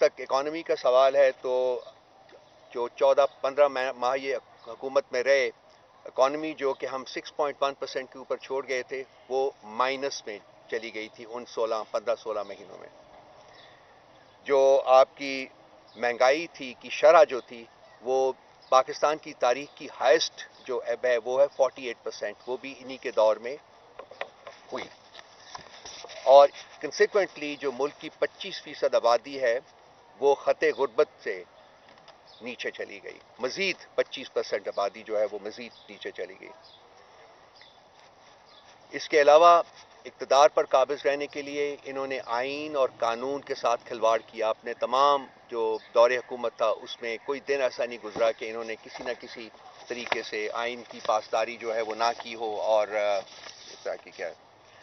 تک اکانومی کا سوال ہے تو جو 14-15 ماہ یہ حکومت میں رہے، اکانومی جو کہ ہم 6.1% کے اوپر چھوڑ گئے تھے وہ مائنس میں چلی گئی تھی ان 15-16 مہینوں میں. جو آپ کی مہنگائی تھی کی شرح جو تھی وہ پاکستان کی تاریخ کی ہائیسٹ جو اب ہے وہ ہے 48%، وہ بھی انہی کے دور میں ہوئی. اور کنسیکوینٹلی جو ملک کی 25% آبادی ہے وہ خط غربت سے نیچے چلی گئی، مزید 25% آبادی جو ہے وہ مزید نیچے چلی گئی. اس کے علاوہ اقتدار پر قابض رہنے کے لیے انہوں نے آئین اور قانون کے ساتھ کھلواڑ کیا. اپنے تمام جو دور حکومت تھا اس میں کوئی دن ایسا نہیں گزرا کہ انہوں نے کسی نہ کسی طریقے سے آئین کی پاسداری جو ہے وہ نہ کی ہو. اور اس طرح کی کیا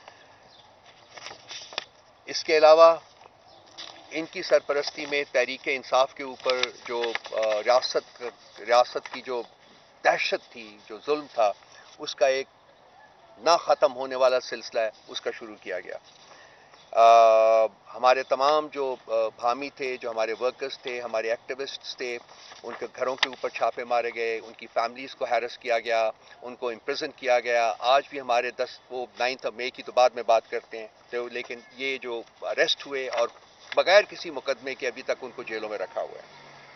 اس کے علاوہ ان کی سرپرستی میں تحریک انصاف کے اوپر جو ریاست کی جو دہشت تھی، جو ظلم تھا، اس کا ایک نہ ختم ہونے والا سلسلہ ہے، اس کا شروع کیا گیا. ہمارے تمام جو حامی تھے، جو ہمارے ورکرز تھے، ہمارے ایکٹیوسٹس تھے، ان کے گھروں کے اوپر چھاپے مارے گئے، ان کی فیملیز کو ہیرس کیا گیا، ان کو امپریزن کیا گیا. آج بھی ہمارے 9 مئی کی تو بعد میں بات کرتے ہیں تو، لیکن یہ جو اریسٹ ہوئے اور بغیر کسی مقدمے کے ابھی تک ان کو جیلوں میں رکھا ہوا ہے.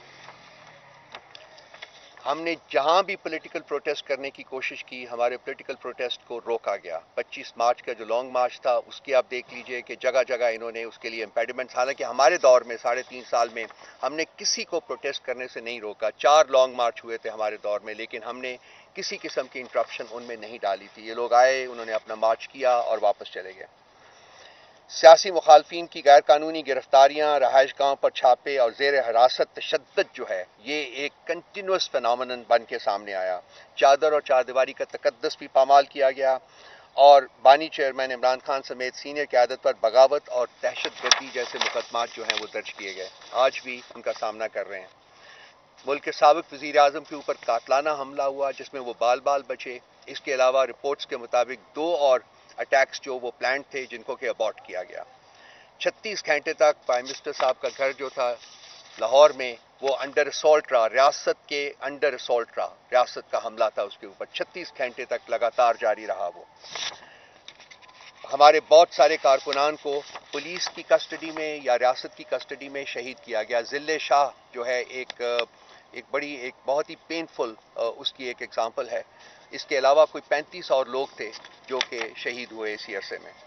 ہم نے جہاں بھی پولیٹیکل پروٹیسٹ کرنے کی کوشش کی، ہمارے پولیٹیکل پروٹیسٹ کو روکا گیا. 25 مارچ کا جو لانگ مارچ تھا اس کی آپ دیکھ لیجئے کہ جگہ جگہ انہوں نے اس کے لیے امپیڈمنٹس، حالانکہ ہمارے دور میں 3.5 سال میں ہم نے کسی کو پروٹیسٹ کرنے سے نہیں روکا. 4 لانگ مارچ ہوئے تھے ہمارے دور میں، لیکن ہم نے کسی قسم کی انٹرپشن ان میں نہیں ڈالی تھی. یہ لوگ آئے، انہوں نے اپنا مارچ کیا اور واپس چلے گئے. سیاسی مخالفین کی غیر قانونی گرفتاریاں، رہائش گاہوں پر چھاپے اور زیر حراست تشدد جو ہے یہ ایک کنٹینیوس فینومینن بن کے سامنے آیا. چادر اور چاردیواری کا تقدس بھی پامال کیا گیا اور بانی چیئرمین عمران خان سمیت سینئر قیادت پر بغاوت اور دہشت گردی جیسے مقدمات جو ہیں وہ درج کیے گئے. آج بھی ان کا سامنا کر رہے ہیں. ملک کے سابق وزیر اعظم کے اوپر قاتلانہ حملہ ہوا جس میں وہ بال بچے. اس کے علاوہ رپورٹس کے مطابق 2 اور اٹیکس جو وہ پلانڈ تھے جن کو کہ ابارٹ کیا گیا. 36 گھنٹے تک پرائم منسٹر صاحب کا گھر جو تھا لاہور میں وہ انڈر اسالٹ رہا، ریاست کے انڈر اسالٹ رہا، ریاست کا حملہ تھا اس کے اوپر. 36 گھنٹے تک لگاتار جاری رہا وہ. ہمارے بہت سارے کارکنان کو پولیس کی کسٹڈی میں یا ریاست کی کسٹڈی میں شہید کیا گیا. ذل شاہ جو ہے ایک بہت ہی پینفل اس کی ایک ایگزامپل ہے. اس کے علاوہ کوئی 35 اور لوگ تھے جو کہ شہید ہوئے اسی عرصے میں.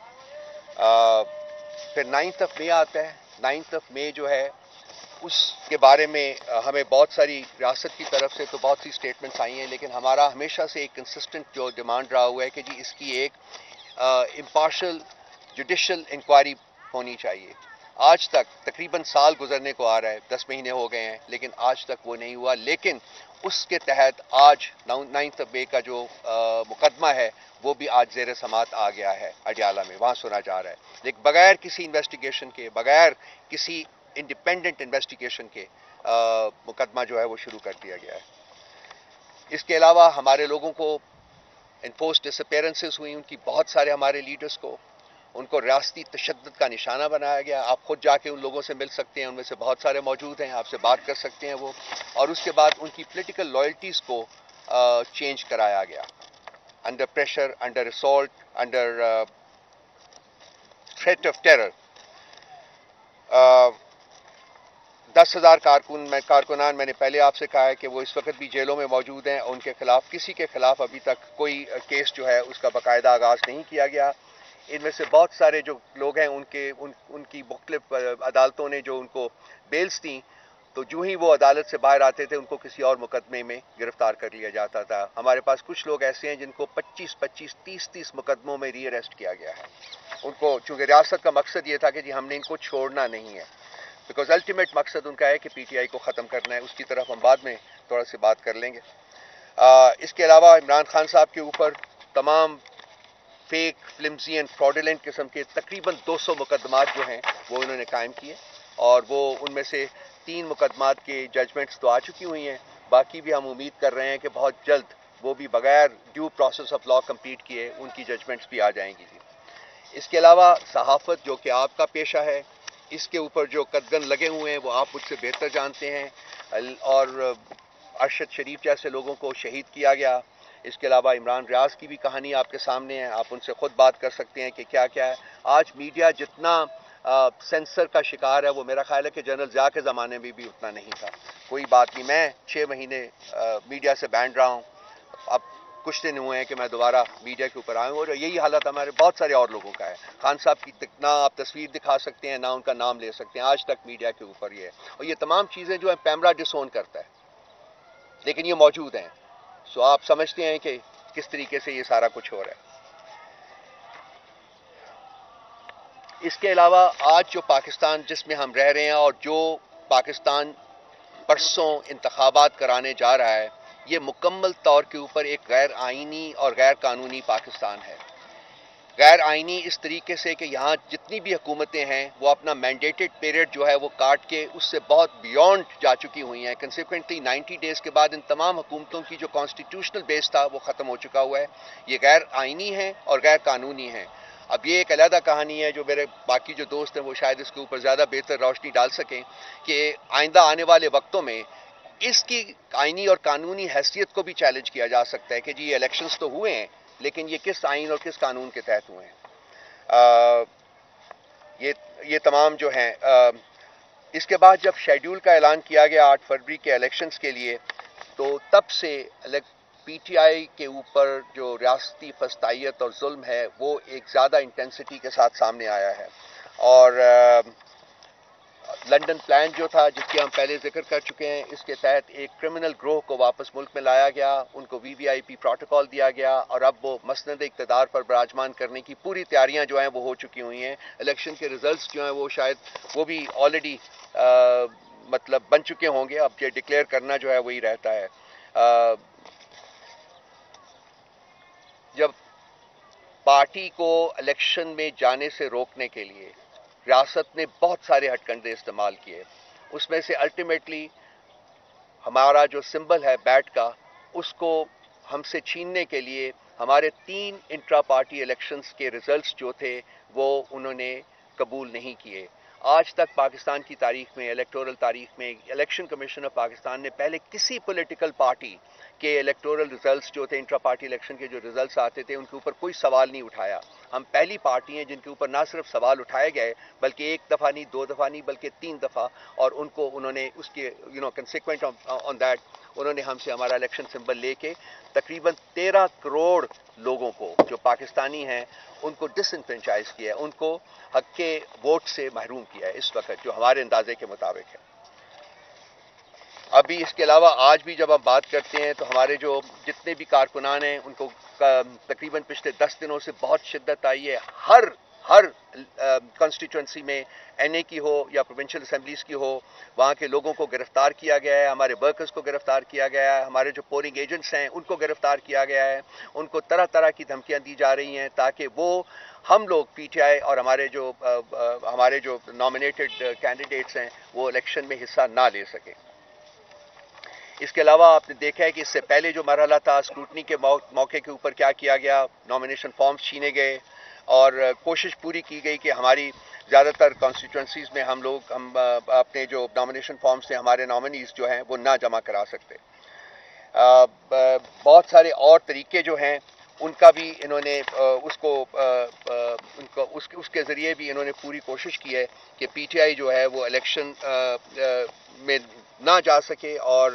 پھر 9 مئی آتا ہے. 9 مئی جو ہے اس کے بارے میں ہمیں بہت ساری ریاست کی طرف سے تو بہت سی سٹیٹمنٹس آئی ہیں، لیکن ہمارا ہمیشہ سے ایک کنسسٹنٹ جو ڈیمانڈ رہا ہوا ہے کہ جی اس کی ایک امپارشل جوڈیشل انکوائری ہونی چاہیے. آج تک تقریباً سال گزرنے کو آ رہا ہے، 10 مہینے ہو گئے ہیں، لیکن آج تک وہ نہیں ہوا. لیکن اس کے تحت آج 9 مئی کا جو مقدمہ ہے وہ بھی آج زیر سماعت آ گیا ہے اڈیالہ میں، وہاں سنا جا رہا ہے. لیکن بغیر کسی انویسٹیگیشن کے، بغیر کسی انڈیپینڈنٹ انویسٹیگیشن کے مقدمہ جو ہے وہ شروع کر دیا گیا ہے. اس کے علاوہ ہمارے لوگوں کو انفورس ڈس اپیرنسز ہوئی، ان کی بہت سارے ہمارے لیڈرز کو ان کو ریاستی تشدد کا نشانہ بنایا گیا. آپ خود جا کے ان لوگوں سے مل سکتے ہیں، ان میں سے بہت سارے موجود ہیں، آپ سے بات کر سکتے ہیں وہ. اور اس کے بعد ان کی پولیٹیکل لائلٹیز کو چینج کرایا گیا. Under pressure, under assault, under threat of terror 10,000 کارکنان میں نے پہلے آپ سے کہا ہے کہ وہ اس وقت بھی جیلوں میں موجود ہیں. ان کے خلاف کسی کے خلاف ابھی تک کوئی کیس جو ہے اس کا باقاعدہ آغاز نہیں کیا گیا. ان میں سے بہت سارے جو لوگ ہیں ان کی مختلف عدالتوں نے جو ان کو بیلز دیں تو جو ہی وہ عدالت سے باہر آتے تھے ان کو کسی اور مقدمے میں گرفتار کر لیا جاتا تھا. ہمارے پاس کچھ لوگ ایسے ہیں جن کو 25 30 مقدموں میں ری اریسٹ کیا گیا ہے. ان کو چونکہ ریاست کا مقصد یہ تھا کہ جی ہم نے ان کو چھوڑنا نہیں ہے، بیکاز الٹیمیٹ مقصد ان کا ہے کہ پی ٹی آئی کو ختم کرنا ہے. اس کی طرف ہم بعد میں تھوڑا سی بات کر لیں گے. اس کے علاوہ عمران خان صاحب کے اوپر تمام فیک، فلمزی اینڈ فراڈولنٹ قسم کے تقریباً 200 مقدمات جو ہیں وہ انہوں نے قائم کیے، اور وہ ان میں سے 3 مقدمات کے ججمنٹس تو آ چکی ہوئی ہیں. باقی بھی ہم امید کر رہے ہیں کہ بہت جلد وہ بھی بغیر due process of law complete کیے ان کی ججمنٹس بھی آ جائیں گی. اس کے علاوہ صحافت جو کہ آپ کا پیشہ ہے، اس کے اوپر جو قدغن لگے ہوئے ہیں وہ آپ مجھ سے بہتر جانتے ہیں، اور ارشد شریف جیسے لوگوں کو شہید کیا گیا۔ اس کے علاوہ عمران ریاض کی بھی کہانی آپ کے سامنے ہے، آپ ان سے خود بات کر سکتے ہیں کہ کیا کیا ہے۔ آج میڈیا جتنا سینسر کا شکار ہے، وہ میرا خیال ہے کہ جنرل ضیاء کے زمانے میں بھی اتنا نہیں تھا۔ کوئی بات نہیں، میں 6 مہینے میڈیا سے بینڈ رہا ہوں، اب کچھ دن ہوئے ہیں کہ میں دوبارہ میڈیا کے اوپر آیا ہوں، اور یہی حالت ہمارے بہت سارے اور لوگوں کا ہے۔ خان صاحب کی نہ آپ تصویر دکھا سکتے ہیں، نہ ان کا نام لے سکتے ہیں، آج تک میڈیا کے اوپر یہ ہے، اور یہ تمام چیزیں جو ہیں پیمرا ڈس اون کرتا ہے، لیکن یہ موجود ہیں۔ سو آپ سمجھتے ہیں کہ کس طریقے سے یہ سارا کچھ ہو رہا ہے۔ اس کے علاوہ آج جو پاکستان جس میں ہم رہ رہے ہیں، اور جو پاکستان پرسوں انتخابات کرانے جا رہا ہے، یہ مکمل طور کے اوپر ایک غیر آئینی اور غیر قانونی پاکستان ہے۔ غیر آئینی اس طریقے سے کہ یہاں جتنی بھی حکومتیں ہیں وہ اپنا مینڈیٹڈ پیریڈ جو ہے وہ کاٹ کے اس سے بہت بیونڈ جا چکی ہوئی ہیں۔ کنسیکوینٹلی 90 ڈیز کے بعد ان تمام حکومتوں کی جو کانسٹیٹیوشنل بیس تھا وہ ختم ہو چکا ہوا ہے۔ یہ غیر آئینی ہیں اور غیر قانونی ہیں۔ اب یہ ایک علیحدہ کہانی ہے جو میرے باقی جو دوست ہیں وہ شاید اس کے اوپر زیادہ بہتر روشنی ڈال سکیں کہ آئندہ آنے والے وقتوں میں اس کی آئینی اور قانونی حیثیت کو بھی چیلنج کیا جا سکتا ہے کہ جی یہ الیکشنز تو ہوئے ہیں، لیکن یہ کس آئین اور کس قانون کے تحت ہوئے ہیں۔ یہ تمام جو ہیں اس کے بعد جب شیڈیول کا اعلان کیا گیا 8 فروری کے الیکشنز کے لیے، تو تب سے پی ٹی آئی کے اوپر جو ریاستی فسطائیت اور ظلم ہے وہ ایک زیادہ انٹینسٹی کے ساتھ سامنے آیا ہے، اور لنڈن پلان جو تھا جس کی ہم پہلے ذکر کر چکے ہیں، اس کے تحت ایک کرمنل گروہ کو واپس ملک میں لایا گیا، ان کو وی وی آئی پی پروٹوکول دیا گیا، اور اب وہ مسند اقتدار پر براجمان کرنے کی پوری تیاریاں جو ہیں وہ ہو چکی ہوئی ہیں۔ الیکشن کے ریزلٹس جو ہیں وہ شاید وہ بھی آلریڈی مطلب بن چکے ہوں گے، اب یہ ڈکلیئر کرنا جو ہے وہی رہتا ہے۔ جب پارٹی کو الیکشن میں جانے سے روکنے کے لیے ریاست نے بہت سارے ہتھ کنڈے استعمال کیے، اس میں سے الٹیمیٹلی ہمارا جو سمبل ہے بیٹ کا، اس کو ہم سے چھیننے کے لیے ہمارے 3 انٹرا پارٹی الیکشنز کے ریزلٹس جو تھے وہ انہوں نے قبول نہیں کیے۔ آج تک پاکستان کی تاریخ میں، الیکٹورل تاریخ میں، الیکشن کمیشن آف پاکستان نے پہلے کسی پولیٹیکل پارٹی کے الیکٹورل ریزلٹس جو تھے، انٹرا پارٹی الیکشن کے جو ریزلٹس آتے تھے، ان کے اوپر کوئی سوال نہیں اٹھایا۔ ہم پہلی پارٹی ہیں جن کے اوپر نہ صرف سوال اٹھائے گئے بلکہ 1 دفعہ نہیں، 2 دفعہ نہیں، بلکہ 3 دفعہ، اور ان کو انہوں نے اس کے کنسیکوینٹ آن دیٹ انہوں نے ہم سے ہمارا الیکشن سمبل لے کے تقریباً 13 کروڑ لوگوں کو جو پاکستانی ہیں ان کو ڈس انفرینچائز کیا ہے، ان کو حق کے ووٹ سے محروم کیا ہے اس وقت جو ہمارے اندازے کے مطابق ہے۔ ابھی اس کے علاوہ آج بھی جب ہم بات کرتے ہیں تو ہمارے جو جتنے بھی کارکنان ہیں ان کو تقریباً پچھلے 10 دنوں سے بہت شدت آئی ہے۔ ہر کانسٹیٹوئنسی میں این اے کی ہو یا پروونشل اسمبلیز کی ہو، وہاں کے لوگوں کو گرفتار کیا گیا ہے، ہمارے ورکرز کو گرفتار کیا گیا ہے، ہمارے جو پولنگ ایجنٹس ہیں ان کو گرفتار کیا گیا ہے، ان کو طرح طرح کی دھمکیاں دی جا رہی ہیں تاکہ وہ ہم لوگ پی ٹی آئی اور ہمارے جو نامینیٹڈ کینڈیڈیٹس ہیں وہ الیکشن میں حصہ نہ لے سکیں۔ اس کے علاوہ آپ نے دیکھا ہے کہ اس سے پہلے جو مرحلہ تھا، اسکروٹنی کے موقع کے اوپر کیا کیا گیا، نامینیشن فارمز چھینے گئے، اور کوشش پوری کی گئی کہ ہماری زیادہ تر کانسٹیٹوئنسیز میں ہم اپنے جو نامینیشن فارمز تھے ہمارے نامنیز جو ہیں وہ نہ جمع کرا سکتے۔ بہت سارے اور طریقے جو ہیں ان کا بھی انہوں نے اس کے ذریعے بھی انہوں نے پوری کوشش کی ہے کہ پی ٹی آئی جو ہے وہ الیکشن میں نہ جا سکے، اور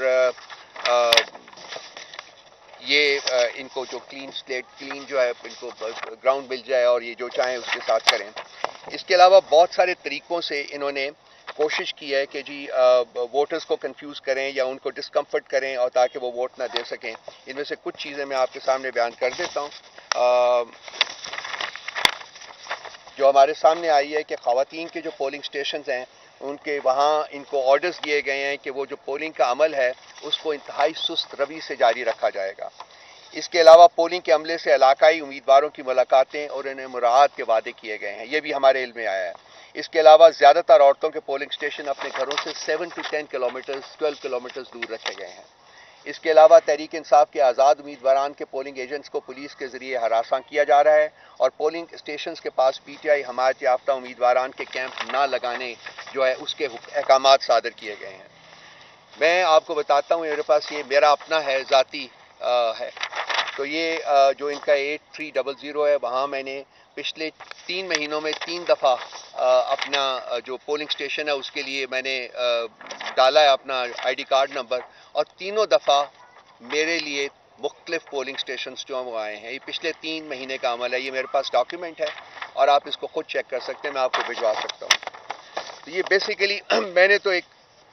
یہ ان کو جو کلین جو ہے ان کو گراؤنڈ مل جائے اور یہ جو چاہیں اس کے ساتھ کریں۔ اس کے علاوہ بہت سارے طریقوں سے انہوں نے کوشش کی ہے کہ جی ووٹرز کو کنفیوز کریں یا ان کو ڈسکمفرٹ کریں اور تاکہ وہ ووٹ نہ دے سکیں۔ ان میں سے کچھ چیزیں میں آپ کے سامنے بیان کر دیتا ہوں۔ جو ہمارے سامنے آئی ہے کہ خواتین کے جو پولنگ سٹیشنز ہیں ان کے وہاں ان کو آرڈرز دیے گئے ہیں کہ وہ جو پولنگ کا عمل ہے اس کو انتہائی سست روی سے جاری رکھا جائے گا۔ اس کے علاوہ پولنگ کے عملے سے علاقائی امیدواروں کی ملاقاتیں اور انہیں مراعات کے وعدے کیے گئے ہیں، یہ بھی ہمارے علم میں آیا ہے۔ اس کے علاوہ زیادہ تر عورتوں کے پولنگ سٹیشن اپنے گھروں سے 7 to 10 کلومیٹرز 12 کلومیٹرز دور رکھے گئے ہیں۔ اس کے علاوہ تحریک انصاف کے آزاد امیدواران کے پولنگ ایجنٹس کو پولیس کے ذریعے ہراساں کیا جا رہا ہے اور پولنگ اسٹیشنز کے پاس پی ٹی آئی حمایت یافتہ امیدواران کے کیمپ نہ لگانے جو ہے اس کے احکامات صادر کیے گئے ہیں۔ میں آپ کو بتاتا ہوں، میرے پاس یہ میرا اپنا ہے، ذاتی ہے، تو یہ جو ان کا 8300 ہے، وہاں میں نے پچھلے 3 مہینوں میں 3 دفعہ اپنا جو پولنگ اسٹیشن ہے اس کے لیے میں نے ڈالا ہے اپنا آئی ڈی کارڈ نمبر، اور تینوں دفعہ میرے لیے مختلف پولنگ اسٹیشنز جو وہ آئے ہیں۔ یہ پچھلے 3 مہینے کا عمل ہے، یہ میرے پاس ڈاکیومنٹ ہے اور آپ اس کو خود چیک کر سکتے ہیں، میں آپ کو بھجوا سکتا ہوں۔ تو یہ بیسیکلی میں نے تو ایک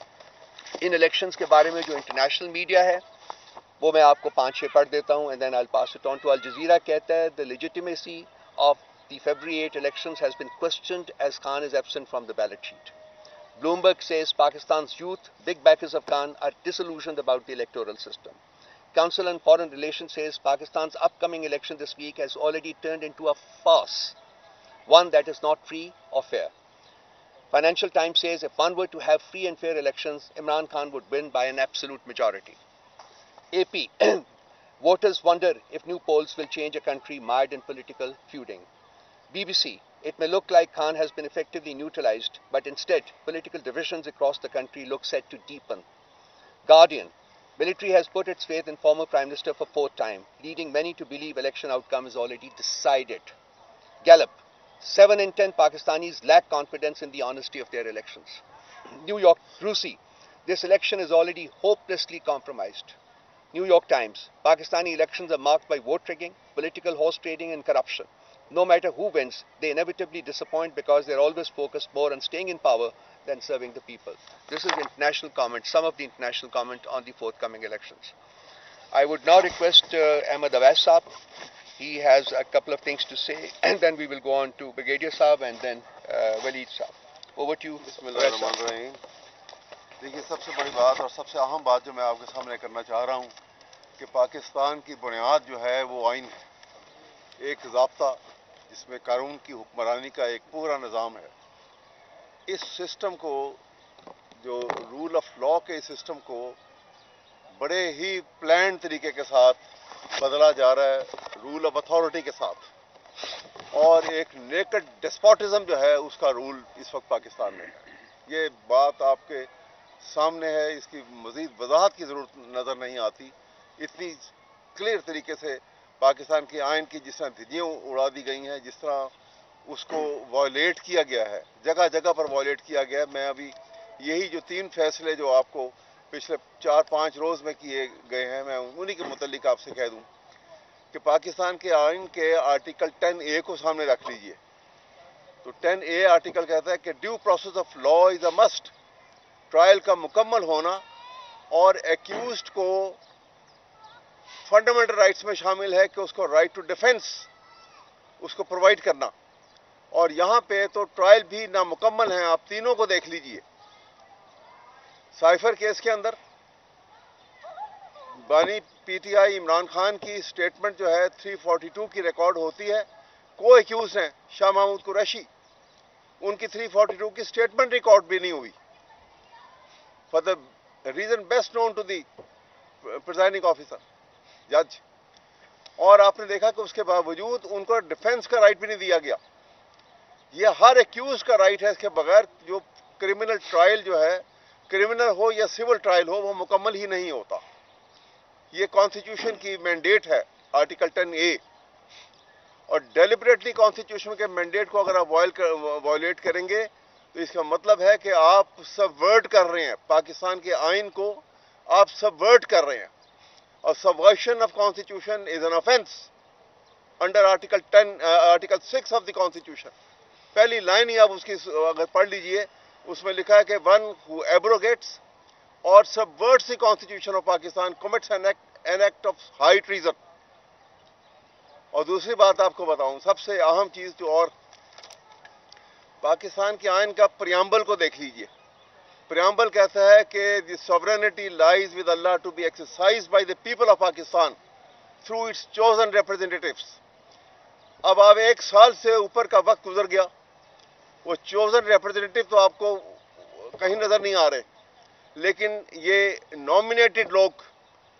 ان الیکشنز کے بارے میں جو انٹرنیشنل میڈیا ہے وہ میں آپ کو 5-6 پڑھ دیتا ہوں، and then I pass it on to Al Jazeera. کہتا ہے the legitimacy of the February 8 elections has been questioned as Khan is absent from the ballot sheet. Bloomberg says Pakistan's youth, big backers of Khan, are disillusioned about the electoral system. Council on Foreign Relations says Pakistan's upcoming election this week has already turned into a farce, one that is not free or fair. Financial Times says if one were to have free and fair elections, Imran Khan would win by an absolute majority. AP, voters wonder if new polls will change a country mired in political feuding. BBC, it may look like Khan has been effectively neutralized, but instead, political divisions across the country look set to deepen. Guardian, military has put its faith in former Prime Minister for 4th time, leading many to believe election outcome is already decided. Gallup, 7 in 10 Pakistanis lack confidence in the honesty of their elections. New York, Rusi, this election is already hopelessly compromised. New York Times, Pakistani elections are marked by vote rigging, political horse trading and corruption. No matter who wins, they inevitably disappoint because they're always focused more on staying in power than serving the people. This is international comment, some of the international comment on the forthcoming elections. I would now request Ahmed Awais Saab. He has a couple of things to say, and then we will go on to Brigadier Saab and then Waleed Saab. Over to you. Bismillahirrahmanirrahim. دیکھیے، سب سے بڑی بات اور سب سے اہم بات جو میں آپ کے سامنے کرنا چاہ رہا ہوں کہ پاکستان کی بنیاد جو ہے وہ آئین ہے، ایک ضابطہ جس میں قانون کی حکمرانی کا ایک پورا نظام ہے۔ اس سسٹم کو، جو رول آف لا کے سسٹم کو بڑے ہی پلان طریقے کے ساتھ بدلا جا رہا ہے، رول آف اتھارٹی کے ساتھ، اور ایک نیکڈ ڈسپوٹزم جو ہے اس کا رول اس وقت پاکستان میں ہے۔ یہ بات آپ کے سامنے ہے، اس کی مزید وضاحت کی ضرورت نظر نہیں آتی۔ اتنی کلیئر طریقے سے پاکستان کے آئین کی جس طرح دھجیاں اڑا دی گئی ہیں، جس طرح اس کو وائلیٹ کیا گیا ہے، جگہ جگہ پر وائلیٹ کیا گیا ہے۔ میں ابھی یہی جو 3 فیصلے جو آپ کو پچھلے 4-5 روز میں کیے گئے ہیں، میں انہی کے متعلق آپ سے کہہ دوں کہ پاکستان کے آئین کے آرٹیکل 10A کو سامنے رکھ لیجئے تو 10A آرٹیکل کہتا ہے کہ due process of law is a must, trial کا مکمل ہونا اور ایکیوزڈ کو فنڈامنٹل رائٹس میں شامل ہے کہ اس کو رائٹ ٹو ڈیفینس اس کو پرووائڈ کرنا، اور یہاں پہ تو ٹرائل بھی نامکمل ہیں۔ آپ تینوں کو دیکھ لیجئے۔ سائفر کیس کے اندر بانی پی ٹی آئی عمران خان کی سٹیٹمنٹ جو ہے 342 کی ریکارڈ ہوتی ہے، کو ایکیوز ہیں شاہ محمود قریشی، ان کی 342 کی سٹیٹمنٹ ریکارڈ بھی نہیں ہوئی for the reason best known to the presiding officer جج، اور آپ نے دیکھا کہ اس کے باوجود ان کو ڈیفینس کا رائٹ بھی نہیں دیا گیا۔ یہ ہر ایکیوز کا رائٹ ہے، اس کے بغیر جو کرمنل ٹرائل جو ہے، کرمنل ہو یا سول ٹرائل ہو، وہ مکمل ہی نہیں ہوتا۔ یہ کانسٹیٹیوشن کی مینڈیٹ ہے، آرٹیکل 10A، اور ڈیلیبریٹلی کانسٹیٹیوشن کے مینڈیٹ کو اگر آپ وائلیٹ کریں گے تو اس کا مطلب ہے کہ آپ سبورٹ کر رہے ہیں پاکستان کے آئین کو، آپ سبورٹ کر رہے ہیں، اور subversion of constitution is an offence under article 6 of the constitution. پہلی لائن ہی آپ اس کی اگر پڑھ لیجئے، اس میں لکھا ہے کہ ون ہو ایبروگیٹس اور subverts the constitution of Pakistan commits an act of high treason۔ اور دوسری بات آپ کو بتاؤں، سب سے اہم چیز جو، اور پاکستان کے آئین کا پریامبل کو دیکھ لیجئے۔ پریامبل کہتا ہے کہ the sovereignty lies with Allah to be exercised by the people of Pakistan through its chosen representatives۔ اب آپ 1 سال سے اوپر کا وقت گزر گیا، وہ chosen representative تو آپ کو کہیں نظر نہیں آ رہے، لیکن یہ نامینیٹڈ لوگ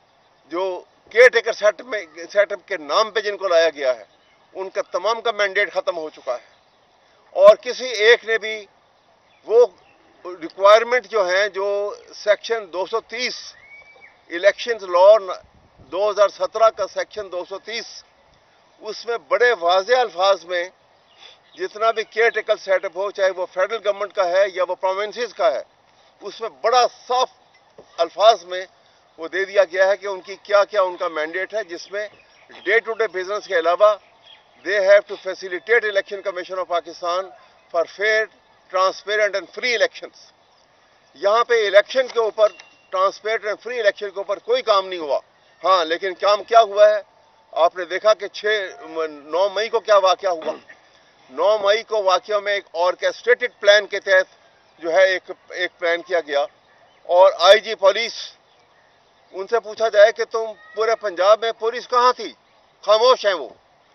جو کیئر ٹیکر سیٹ اپ کے نام پہ جن کو لایا گیا ہے ان کا تمام کا مینڈیٹ ختم ہو چکا ہے، اور کسی ایک نے بھی وہ ریکوائرمنٹ جو ہیں جو سیکشن 230 الیکشنز لا 2017 کا سیکشن 230 اس میں بڑے واضح الفاظ میں جتنا بھی کیئر ٹیکر سیٹ اپ ہو، چاہے وہ فیڈرل گورنمنٹ کا ہے یا وہ پروونسز کا ہے، اس میں بڑا صاف الفاظ میں وہ دے دیا گیا ہے کہ ان کی کیا کیا ان کا مینڈیٹ ہے، جس میں ڈے ٹو ڈے بزنس کے علاوہ they have to facilitate election commission of Pakistan for fair transparent and free elections. یہاں پہ الیکشن کے اوپر، ٹرانسپیرنٹ اینڈ فری الیکشن کے اوپر کوئی کام نہیں ہوا۔ ہاں لیکن کام کیا ہوا ہے؟ آپ نے دیکھا کہ 9 مئی کو کیا واقعہ ہوا۔ 9 مئی کو واقعہ میں ایک آرکیسٹریٹڈ پلان کے تحت جو ہے ایک پلان کیا گیا، اور آئی جی پولیس ان سے پوچھا جائے کہ تم پورے پنجاب میں پولیس کہاں تھی؟ خاموش ہیں وہ،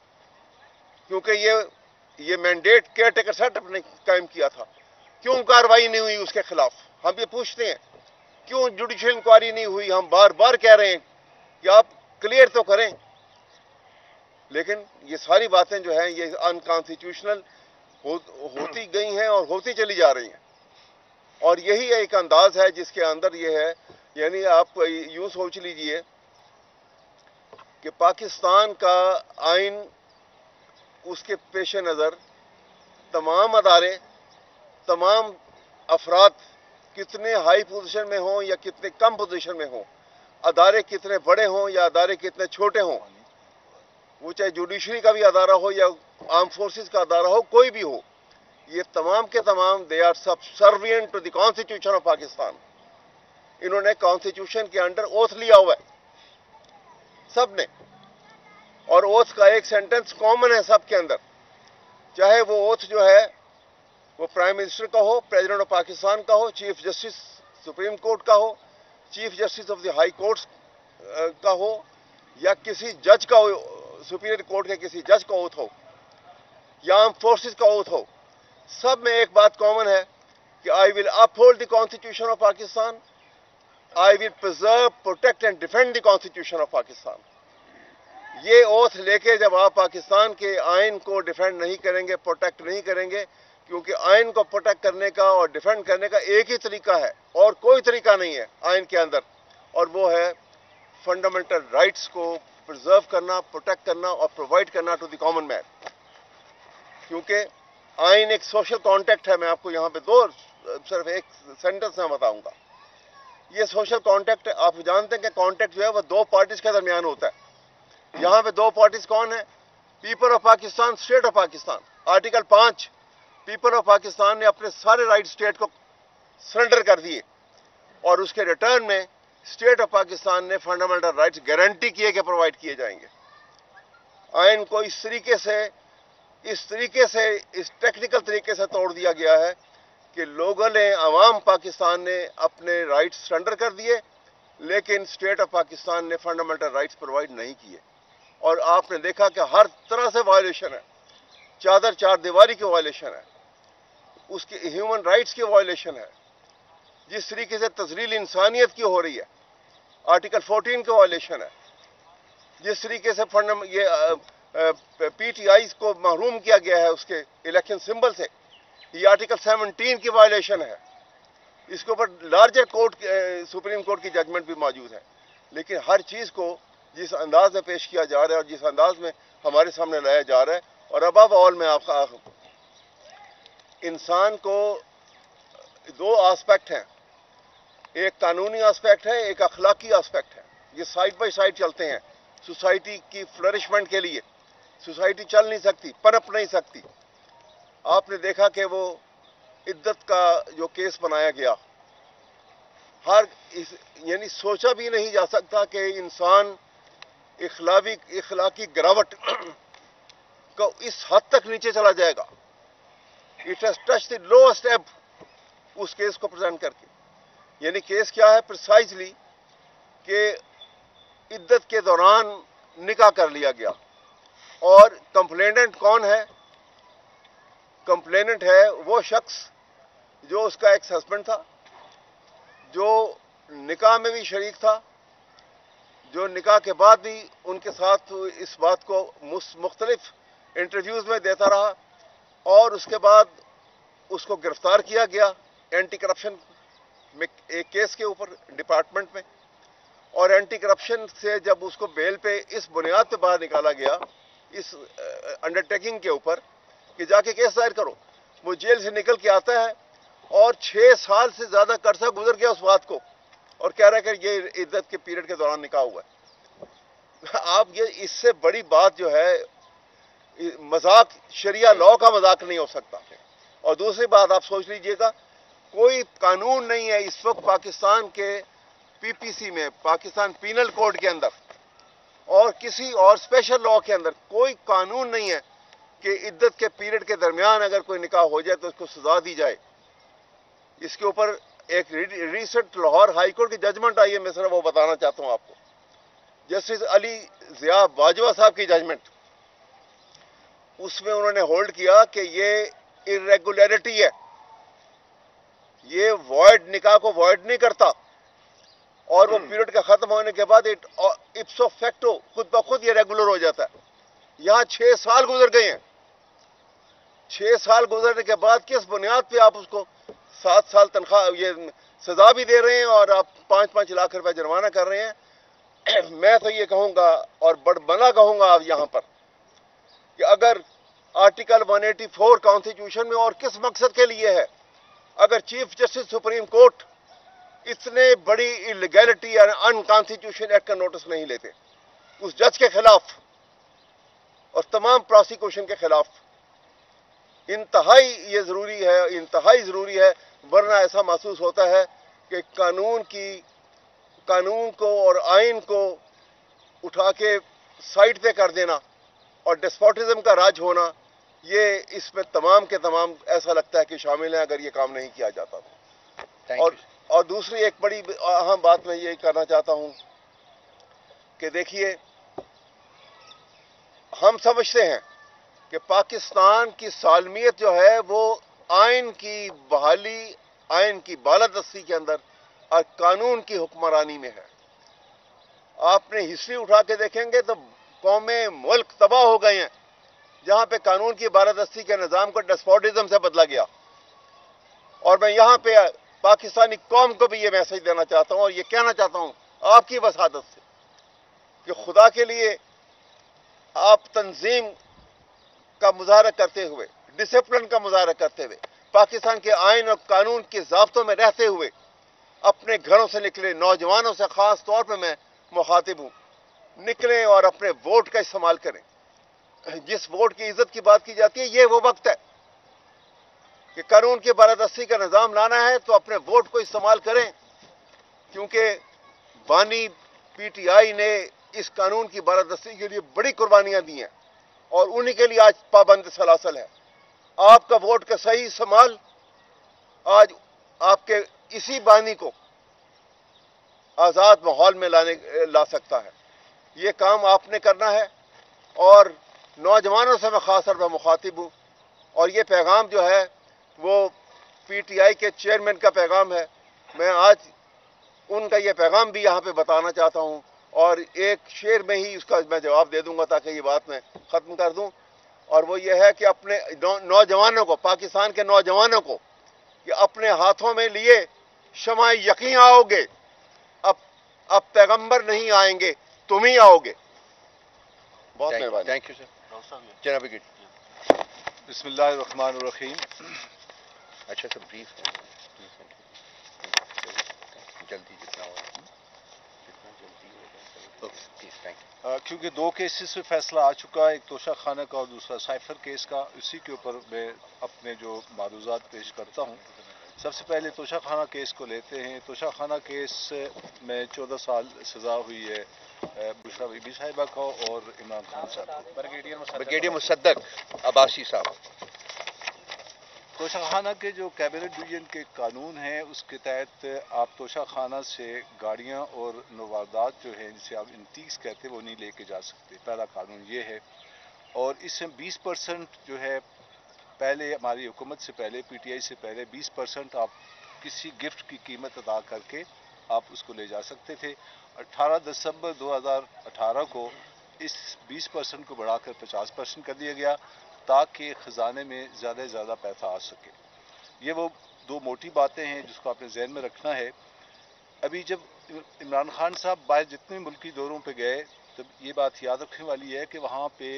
کیونکہ یہ mandate caretaker set up نے قائم کیا تھا۔ کیوں کارروائی نہیں ہوئی اس کے خلاف؟ ہم یہ پوچھتے ہیں کیوں جوڈیشل انکوائری نہیں ہوئی؟ ہم بار بار کہہ رہے ہیں کہ آپ کلیئر تو کریں، لیکن یہ ساری باتیں جو ہیں یہ انکانسٹیٹیوشنل ہوتی گئی ہیں اور ہوتی چلی جا رہی ہیں، اور یہی ایک انداز ہے جس کے اندر یہ ہے، یعنی آپ یوں سوچ لیجئے کہ پاکستان کا آئین، اس کے پیش نظر تمام ادارے، تمام افراد کتنے ہائی پوزیشن میں ہوں یا کتنے کم پوزیشن میں ہوں، ادارے کتنے بڑے ہوں یا ادارے کتنے چھوٹے ہوں، وہ چاہے جوڈیشری کا بھی ادارہ ہو یا آرم فورسز کا ادارہ ہو، کوئی بھی ہو، یہ تمام کے تمام they are subservient to the constitution of Pakistan. انہوں نے کانسٹیٹیوشن کے انڈر اوتھ لیا ہوا ہے سب نے، اور اوتھ کا ایک سینٹنس کامن ہے سب کے اندر، چاہے وہ اوتھ جو ہے وہ پرائم منسٹر کا ہو، پریزیڈنٹ آف پاکستان کا ہو، چیف جسٹس سپریم کورٹ کا ہو، chief justice of the high courts کا ہو، یا کسی جج کا ہو، سپیریئر کورٹ کے کسی جج کا اوتھ ہو، یا آرم فورسز کا اوتھ ہو، سب میں ایک بات کامن ہے کہ I will uphold the constitution of Pakistan, I will preserve, protect and defend the constitution of Pakistan. یہ اوتھ لے کے جب آپ پاکستان کے آئین کو ڈیفینڈ نہیں کریں گے، پروٹیکٹ نہیں کریں گے، کیونکہ آئین کو پروٹیکٹ کرنے کا اور ڈیفینڈ کرنے کا ایک ہی طریقہ ہے اور کوئی طریقہ نہیں ہے آئین کے اندر، اور وہ ہے فنڈامنٹل رائٹس کو پرزرو کرنا، پروٹیکٹ کرنا اور پرووائڈ کرنا ٹو دی کامن مین۔ کیونکہ آئین ایک سوشل کانٹیکٹ ہے، میں آپ کو یہاں پہ صرف ایک سینٹنس میں بتاؤں گا۔ یہ سوشل کانٹیکٹ، آپ جانتے ہیں کہ کانٹیکٹ جو ہے وہ دو پارٹیز کے درمیان ہوتا ہے۔ یہاں پہ دو پارٹیز کون ہیں؟ People of Pakistan, state of Pakistan. Article 5، people of Pakistan نے اپنے سارے رائٹ اسٹیٹ کو سرنڈر کر دیے، اور اس کے ریٹرن میں اسٹیٹ آف پاکستان نے فنڈامنٹل رائٹس گارنٹی کیے کہ پرووائڈ کیے جائیں گے۔ آئین کو اس ٹیکنیکل طریقے سے توڑ دیا گیا ہے کہ لوگوں نے، عوام پاکستان نے اپنے رائٹس سرنڈر کر دیے، لیکن اسٹیٹ آف پاکستان نے فنڈامنٹل رائٹس پرووائڈ نہیں کیے، اور آپ نے دیکھا کہ ہر طرح سے وائلیشن ہے، چار دیواری کی وائلیشن ہے، اس کی ہیومن رائٹس کی وائلیشن ہے، جس طریقے سے تذلیل انسانیت کی ہو رہی ہے، آرٹیکل 14 کی وائلیشن ہے، جس طریقے سے پی ٹی آئیز کو محروم کیا گیا ہے اس کے الیکشن سمبل سے، یہ آرٹیکل 17 کی وائلیشن ہے۔ اس کے اوپر لارجر کورٹ، سپریم کورٹ کی ججمنٹ بھی موجود ہے، لیکن ہر چیز کو جس انداز میں پیش کیا جا رہا ہے اور جس انداز میں ہمارے سامنے لایا جا رہا ہے، اور ابو آل میں آپ کا انسان کو دو آسپیکٹ ہیں، ایک قانونی آسپیکٹ ہے، ایک اخلاقی آسپیکٹ ہے، یہ سائڈ بائی سائڈ چلتے ہیں۔ سوسائٹی کی فلرشمنٹ کے لیے سوسائٹی چل نہیں سکتی، پنپ نہیں سکتی۔ آپ نے دیکھا کہ وہ عدت کا جو کیس بنایا گیا، یعنی سوچا بھی نہیں جا سکتا کہ انسان اخلاقی گراوٹ کو اس حد تک نیچے چلا جائے گا۔ It has touch the lowest ebb اس کیس کو پریزنٹ کر کے۔ یعنی کیس کیا ہے؟ پرسائزلی کہ عدت کے دوران نکاح کر لیا گیا، اور کمپلیننٹ کون ہے؟ کمپلیننٹ ہے وہ شخص جو اس کا ایکس ہسبینڈ تھا، جو نکاح میں بھی شریک تھا، جو نکاح کے بعد بھی ان کے ساتھ اس بات کو مختلف انٹرویوز میں دیتا رہا، اور اس کے بعد اس کو گرفتار کیا گیا اینٹی کرپشن میں ایک کیس کے اوپر ڈپارٹمنٹ میں، اور اینٹی کرپشن سے جب اس کو بیل پہ اس بنیاد پہ باہر نکالا گیا، اس انڈرٹیکنگ کے اوپر کہ جا کے کیس دائر کرو، وہ جیل سے نکل کے آتا ہے اور 6 سال سے زیادہ کا عرصہ گزر گیا اس بات کو، اور کہہ رہا ہے کہ یہ عدت کے پیریڈ کے دوران نکاح ہوا ہے۔ آپ یہ اس سے بڑی بات جو ہے مذاق، شریعہ لاء کا مذاق نہیں ہو سکتا۔ اور دوسری بات آپ سوچ لیجئے گا، کوئی قانون نہیں ہے اس وقت پاکستان کے پی پی سی میں، پاکستان پینل کوڈ کے اندر اور کسی اور اسپیشل لاء کے اندر کوئی قانون نہیں ہے کہ عدت کے پیریڈ کے درمیان اگر کوئی نکاح ہو جائے تو اس کو سزا دی جائے۔ اس کے اوپر ایک ریسنٹ لاہور ہائی کورٹ کی ججمنٹ آئی ہے، میں صرف وہ بتانا چاہتا ہوں آپ کو، جسٹس علی ضیاء باجوہ صاحب کی ججمنٹ، اس میں انہوں نے ہولڈ کیا کہ یہ irregularity ہے، یہ وائڈ نکاح کو وائڈ نہیں کرتا، اور وہ پیریڈ کا ختم ہونے کے بعد اپسو فیکٹو خود بخود یہ ریگولر ہو جاتا ہے۔ یہاں 6 سال گزر گئے ہیں، 6 سال گزرنے کے بعد کس بنیاد پہ آپ اس کو 7 سال تنخواہ یہ سزا بھی دے رہے ہیں اور آپ 5-5 لاکھ روپے جرمانہ کر رہے ہیں؟ میں تو یہ کہوں گا اور بڑبنا کہوں گا آپ یہاں پر کہ اگر آرٹیکل 184 کانسٹیٹیوشن میں اور کس مقصد کے لیے ہے، اگر چیف جسٹس سپریم کورٹ اتنے بڑی انلیگیلٹی یا انکانسٹیٹیوشن ایکٹ کا نوٹس نہیں لیتے اس جج کے خلاف اور تمام پروسیکیوشن کے خلاف، انتہائی یہ ضروری ہے، انتہائی ضروری ہے، ورنہ ایسا محسوس ہوتا ہے کہ قانون کو اور آئین کو اٹھا کے سائڈ پہ کر دینا اور ڈسپوٹزم کا راج ہونا، یہ اس میں تمام کے تمام ایسا لگتا ہے کہ شامل ہیں اگر یہ کام نہیں کیا جاتا تو۔ اور دوسری ایک بڑی اہم بات میں یہ کرنا چاہتا ہوں کہ دیکھیے، ہم سمجھتے ہیں کہ پاکستان کی سالمیت جو ہے وہ آئین کی بحالی، آئین کی بالادستی کے اندر اور قانون کی حکمرانی میں ہے۔ آپ نے ہسٹری اٹھا کے دیکھیں گے تو قومیں، ملک تباہ ہو گئے ہیں جہاں پہ قانون کی بالادستی کے نظام کو ڈسپوٹزم سے بدلا گیا۔ اور میں یہاں پہ پاکستانی قوم کو بھی یہ میسج دینا چاہتا ہوں اور یہ کہنا چاہتا ہوں آپ کی وسادت سے کہ خدا کے لیے آپ تنظیم کا مظاہرہ کرتے ہوئے، ڈسپلن کا مظاہرہ کرتے ہوئے، پاکستان کے آئین اور قانون کے ضابطوں میں رہتے ہوئے اپنے گھروں سے نکلے نوجوانوں سے خاص طور پہ میں مخاطب ہوں، نکلیں اور اپنے ووٹ کا استعمال کریں۔ جس ووٹ کی عزت کی بات کی جاتی ہے، یہ وہ وقت ہے کہ قانون کی بالادستی کا نظام لانا ہے تو اپنے ووٹ کو استعمال کریں، کیونکہ بانی پی ٹی آئی نے اس قانون کی بالادستی کے لیے بڑی قربانیاں دی ہیں اور انہی کے لیے آج پابند سلاسل ہے۔ آپ کا ووٹ کا صحیح استعمال آج آپ کے اسی بانی کو آزاد ماحول میں لا سکتا ہے۔ یہ کام آپ نے کرنا ہے، اور نوجوانوں سے میں خاص طور پر مخاطب ہوں، اور یہ پیغام جو ہے وہ پی ٹی آئی کے چیئرمین کا پیغام ہے۔ میں آج ان کا یہ پیغام بھی یہاں پہ بتانا چاہتا ہوں، اور ایک شعر میں ہی اس کا میں جواب دے دوں گا تاکہ یہ بات میں ختم کر دوں، اور وہ یہ ہے کہ اپنے نوجوانوں کو، پاکستان کے نوجوانوں کو، کہ اپنے ہاتھوں میں لیے شمع یقین آؤ گے، اب پیغمبر نہیں آئیں گے، تم ہی آؤ گے۔ بہت مہربانی۔ Thank you sir. جناب گیٹ بسم اللہ الرحمن الرحیم۔ اچھا سر، بریف جلدی جتنا ہو جتنا جلدی ہوگا پلیز، تھینک یو۔ کیونکہ 2 کیسز سے فیصلہ آ چکا ہے، ایک توشہ خانہ کا اور دوسرا سائفر کیس کا، اسی کے اوپر میں اپنے جو معروضات پیش کرتا ہوں۔ سب سے پہلے توشہ خانہ کیس کو لیتے ہیں۔ توشہ خانہ کیس میں 14 سال سزا ہوئی ہے بشرا بی بی صاحبہ کو اور عمران خان صاحب کو۔ بریگیڈیئر مصدق عباسی صاحب۔ توشہ خانہ کے جو کیبنٹ ڈویژن کے قانون ہیں اس کے تحت آپ توشہ خانہ سے گاڑیاں اور نوادرات جو ہیں جسے آپ انتیس کہتے ہیں وہ نہیں لے کے جا سکتے، پہلا قانون یہ ہے۔ اور اس میں 20% جو ہے، پہلے ہماری حکومت سے پہلے، پی ٹی آئی سے پہلے 20% آپ کسی گفٹ کی قیمت ادا کر کے आप उसको ले जा सकते थे। 18 दिसंबर 2018 को इस 20% को बढ़ाकर 50% कर दिया गया ताकि खजाने में ज़्यादा से ज़्यादा पैसा आ सके। ये वो दो मोटी बातें हैं जिसको आपने जहन में रखना है। अभी जब इमरान खान साहब बाहर जितने मुल्की दौरों पे गए तो ये बात याद रखने वाली है कि वहाँ पे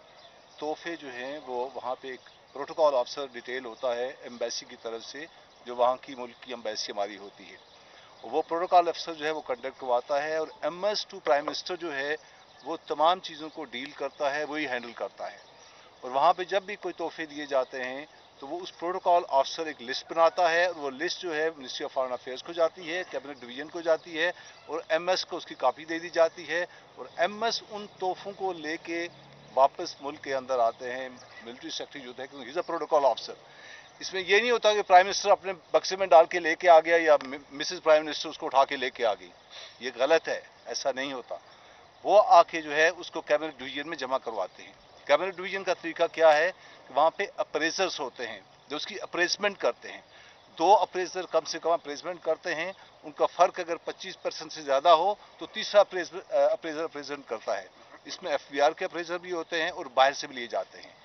तोहफे जो हैं वो वहाँ पे एक प्रोटोकॉल ऑफिसर डिटेल होता है एम्बेसी की तरफ से, जो वहाँ की मुल्क की एम्बेसी हमारी होती है। वो प्रोटोकॉल अफसर जो है वो कंडक्ट करवाता है और MS टू प्राइम मिनिस्टर जो है वो तमाम चीज़ों को डील करता है, वही हैंडल करता है। और वहाँ पे जब भी कोई तोहफे दिए जाते हैं तो वो उस प्रोटोकॉल ऑफिसर एक लिस्ट बनाता है और वो लिस्ट जो है मिनिस्ट्री ऑफ फॉरेन अफेयर्स को जाती है, कैबिनेट डिवीजन को जाती है और MS को उसकी कॉपी दे दी जाती है और MS उन तोहफों को लेके वापस मुल्क के अंदर आते हैं। मिलिट्री सेक्रेटरी जो है क्योंकि इज अ प्रोटोकॉल ऑफिसर। इसमें ये नहीं होता कि प्राइम मिनिस्टर अपने बक्से में डाल के लेके आ गया या मिसेस प्राइम मिनिस्टर उसको उठा के लेके आ गई, ये गलत है, ऐसा नहीं होता। वो आके जो है उसको कैबिनेट डिवीजन में जमा करवाते हैं। कैबिनेट डिवीजन का तरीका क्या है कि वहाँ पे अप्रेजर्स होते हैं जो उसकी अप्रेजमेंट करते हैं। 2 अप्रेजर कम से कम अप्रेजमेंट करते हैं, उनका फर्क अगर 25% से ज़्यादा हो तो तीसरा अप्रेजर अप्रेजमेंट करता है। इसमें FBR के अप्रेजर भी होते हैं और बाहर से भी लिए जाते हैं।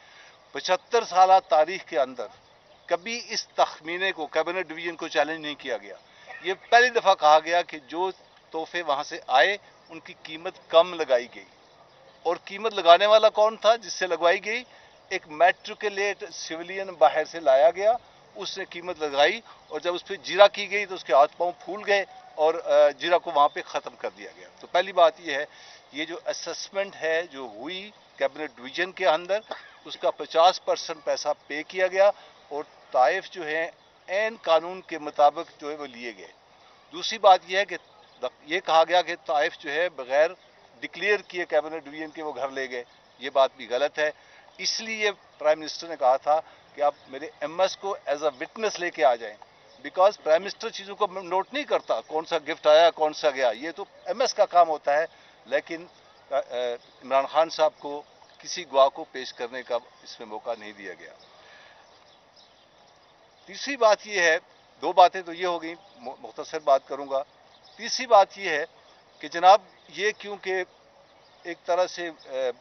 75 साल तारीख के अंदर कभी इस तखमीने को कैबिनेट डिवीजन को चैलेंज नहीं किया गया। ये पहली दफ़ा कहा गया कि जो तोहफे वहाँ से आए उनकी कीमत कम लगाई गई। और कीमत लगाने वाला कौन था जिससे लगवाई गई? एक मैट्रिकुलेट सिविलियन बाहर से लाया गया, उसने कीमत लगाई और जब उस पर जीरा की गई तो उसके हाथ पांव फूल गए और जीरा को वहां पे ख़त्म कर दिया गया। तो पहली बात यह है, ये जो असेसमेंट है जो हुई कैबिनेट डिवीजन के अंदर, उसका 50% पैसा पे किया गया और ताइफ जो है एन कानून के मुताबिक जो है वो लिए गए। दूसरी बात यह है कि ये कहा गया कि ताइफ जो है बगैर डिक्लेयर किए कैबिनेट डिवीजन के वो घर ले गए, ये बात भी गलत है। इसलिए प्राइम मिनिस्टर ने कहा था कि आप मेरे MS को एज अ विटनेस लेके आ जाएं, बिकॉज प्राइम मिनिस्टर चीज़ों को नोट नहीं करता, कौन सा गिफ्ट आया कौन सा गया, ये तो MS का काम होता है। लेकिन इमरान खान साहब को किसी गवाह को पेश करने का इसमें मौका नहीं दिया गया। तीसरी बात यह है, 2 बातें तो ये हो गई, मुख्तसर बात करूंगा। तीसरी बात यह है कि जनाब ये क्योंकि एक तरह से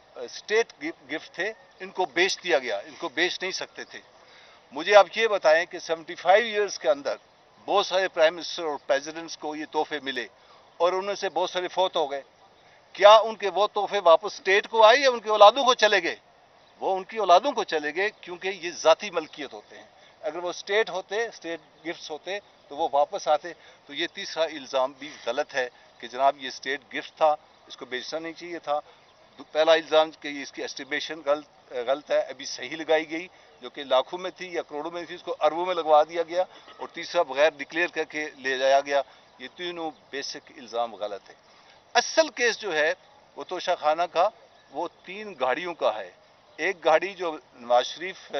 स्टेट गिफ्ट थे, इनको बेच दिया गया, इनको बेच नहीं सकते थे। मुझे आप ये बताएं कि 75 ईयर्स के अंदर बहुत सारे प्राइम मिनिस्टर और प्रेसिडेंट्स को ये तोहफे मिले और उनमें से बहुत सारे फौत हो गए। क्या उनके वो तोहफे वापस स्टेट को आए या उनकी औलादों को चले गए? वो उनकी औलादों को चले गए क्योंकि ये ज़ाती मलकियत होते हैं। अगर वो स्टेट होते, स्टेट गिफ्ट्स होते तो वो वापस आते। तो ये तीसरा इल्ज़ाम भी गलत है कि जनाब ये स्टेट गिफ्ट था, इसको बेचना नहीं चाहिए था। पहला इल्ज़ाम कि इसकी एस्टिमेशन गलत है, अभी सही लगाई गई जो कि लाखों में थी या करोड़ों में थी, उसको अरबों में लगवा दिया गया। और तीसरा बगैर डिक्लेयर करके ले जाया गया। ये तीनों बेसिक इल्ज़ाम गलत है। असल केस जो है वो तोशा खाना का वो 3 गाड़ियों का है। एक गाड़ी जो नवाज शरीफ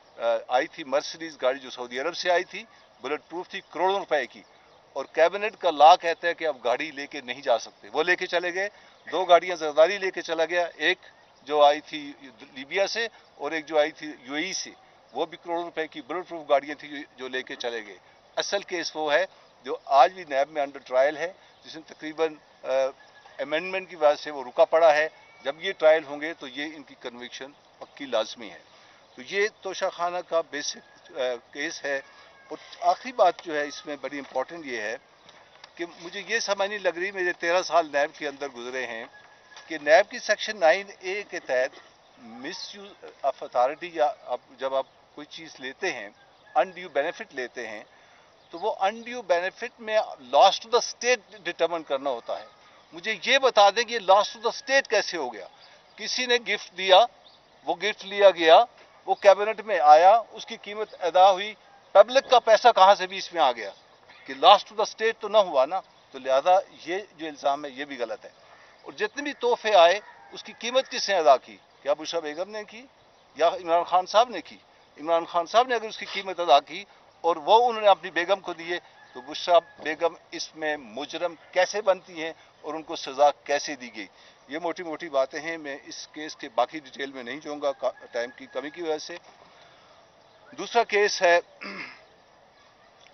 आई थी, मर्सिडीज गाड़ी जो सऊदी अरब से आई थी, बुलेट प्रूफ थी, करोड़ों रुपए की, और कैबिनेट का लॉ कहता है कि अब गाड़ी लेके नहीं जा सकते। वो लेके चले गए। 2 गाड़ियां जरदारी लेके चला गया, एक जो आई थी लीबिया से और एक जो आई थी UAE से, वो भी करोड़ों रुपए की बुलेट प्रूफ गाड़ियां थी जो लेके चले गए। असल केस वो है जो आज भी नैब में अंडर ट्रायल है, जिसमें तकरीबन अमेंडमेंट की वजह से वो रुका पड़ा है। जब ये ट्रायल होंगे तो ये इनकी कन्विक्शन पक्की लाजमी है। तो ये तोशा खाना का बेसिक केस है। और आखिरी बात जो है इसमें बड़ी इंपॉर्टेंट ये है कि मुझे ये समझ नहीं लग रही, मेरे 13 साल नैब के अंदर गुजरे हैं, कि नैब की सेक्शन 9A के तहत मिस यूज ऑफ अथॉरिटी या जब आप कोई चीज़ लेते हैं, अनड्यू बेनिफिट लेते हैं, तो वो अनड्यू बेनिफिट में loss to the state determine करना होता है। मुझे ये बता दें कि लॉस टू द स्टेट कैसे हो गया? किसी ने गिफ्ट दिया, वो गिफ्ट लिया गया, वो कैबिनेट में आया, उसकी कीमत अदा हुई, पब्लिक का पैसा कहां से भी इसमें आ गया कि लॉस टू द स्टेट तो ना हुआ ना। तो लिहाजा ये जो इल्ज़ाम है ये भी गलत है। और जितने भी तोहफे आए उसकी कीमत किसने अदा की? क्या बुशरा बेगम ने की या इमरान खान साहब ने की? इमरान खान साहब ने अगर उसकी कीमत अदा की और वो उन्होंने अपनी बेगम को दिए, तो बुशरा बेगम इसमें मुजरम कैसे बनती हैं और उनको सजा कैसे दी गई? ये मोटी मोटी बातें हैं। मैं इस केस के बाकी डिटेल में नहीं जाऊंगा टाइम की कमी की वजह से। दूसरा केस है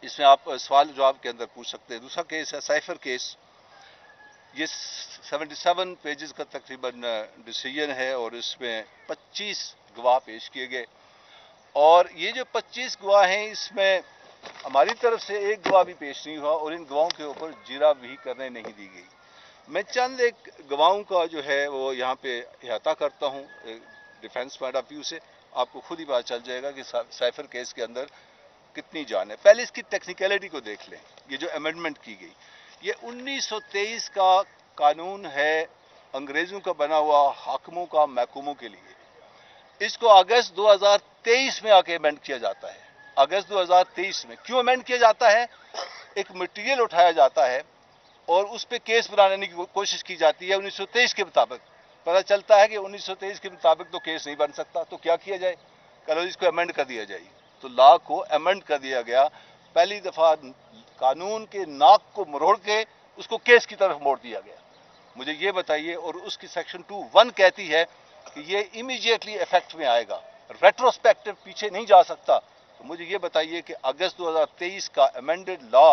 اس میں آپ سوال جواب کے اندر پوچھ سکتے ہیں. دوسرا کیس ہے سائفر کیس. یہ 77 پیجز کا تقریباً ڈیسیژن ہے اور اس میں 25 گواہ پیش کیے گئے. اور یہ جو 25 گواہ ہیں اس میں ہماری طرف سے ایک گواہ بھی پیش نہیں ہوا اور ان گواہوں کے اوپر جرا بھی کرنے نہیں دی گئی. میں چند ایک گواہوں کا جو ہے وہ یہاں پہ احاطہ کرتا ہوں ڈیفینس پوائنٹ آف ویو سے. آپ کو خود ہی پتہ چل جائے گا کہ سائفر کیس کے اندر کتنی جان ہے. پہلے اس کی ٹیکنیکلٹی کو دیکھ لیں. یہ جو امینڈمنٹ کی گئی یہ 1923 کا قانون ہے انگریزوں کا بنا ہوا حاکموں کا محکوموں کے لیے. اس کو اگست 2023 میں آ کے امینڈ کیا جاتا ہے. اگست 2023 میں کیوں امینڈ کیا جاتا ہے؟ ایک مٹیریل اٹھایا جاتا ہے اور اس پہ کیس بنانے کی کوشش کی جاتی ہے 1923 کے مطابق. پتہ چلتا ہے کہ 1923 کے مطابق تو کیس نہیں بن سکتا. تو کیا کیا جائے؟ چلو اس کو امینڈ کر دیا جائے. تو لا کو امینڈ کر دیا گیا. پہلی دفعہ قانون کے ناک کو مروڑ کے اس کو کیس کی طرف موڑ دیا گیا. مجھے یہ بتائیے. اور اس کی سیکشن 2(1) کہتی ہے کہ یہ امیجیٹلی افیکٹ میں آئے گا, ریٹروسپیکٹو پیچھے نہیں جا سکتا. تو مجھے یہ بتائیے کہ اگست 2023 کا امینڈڈ لا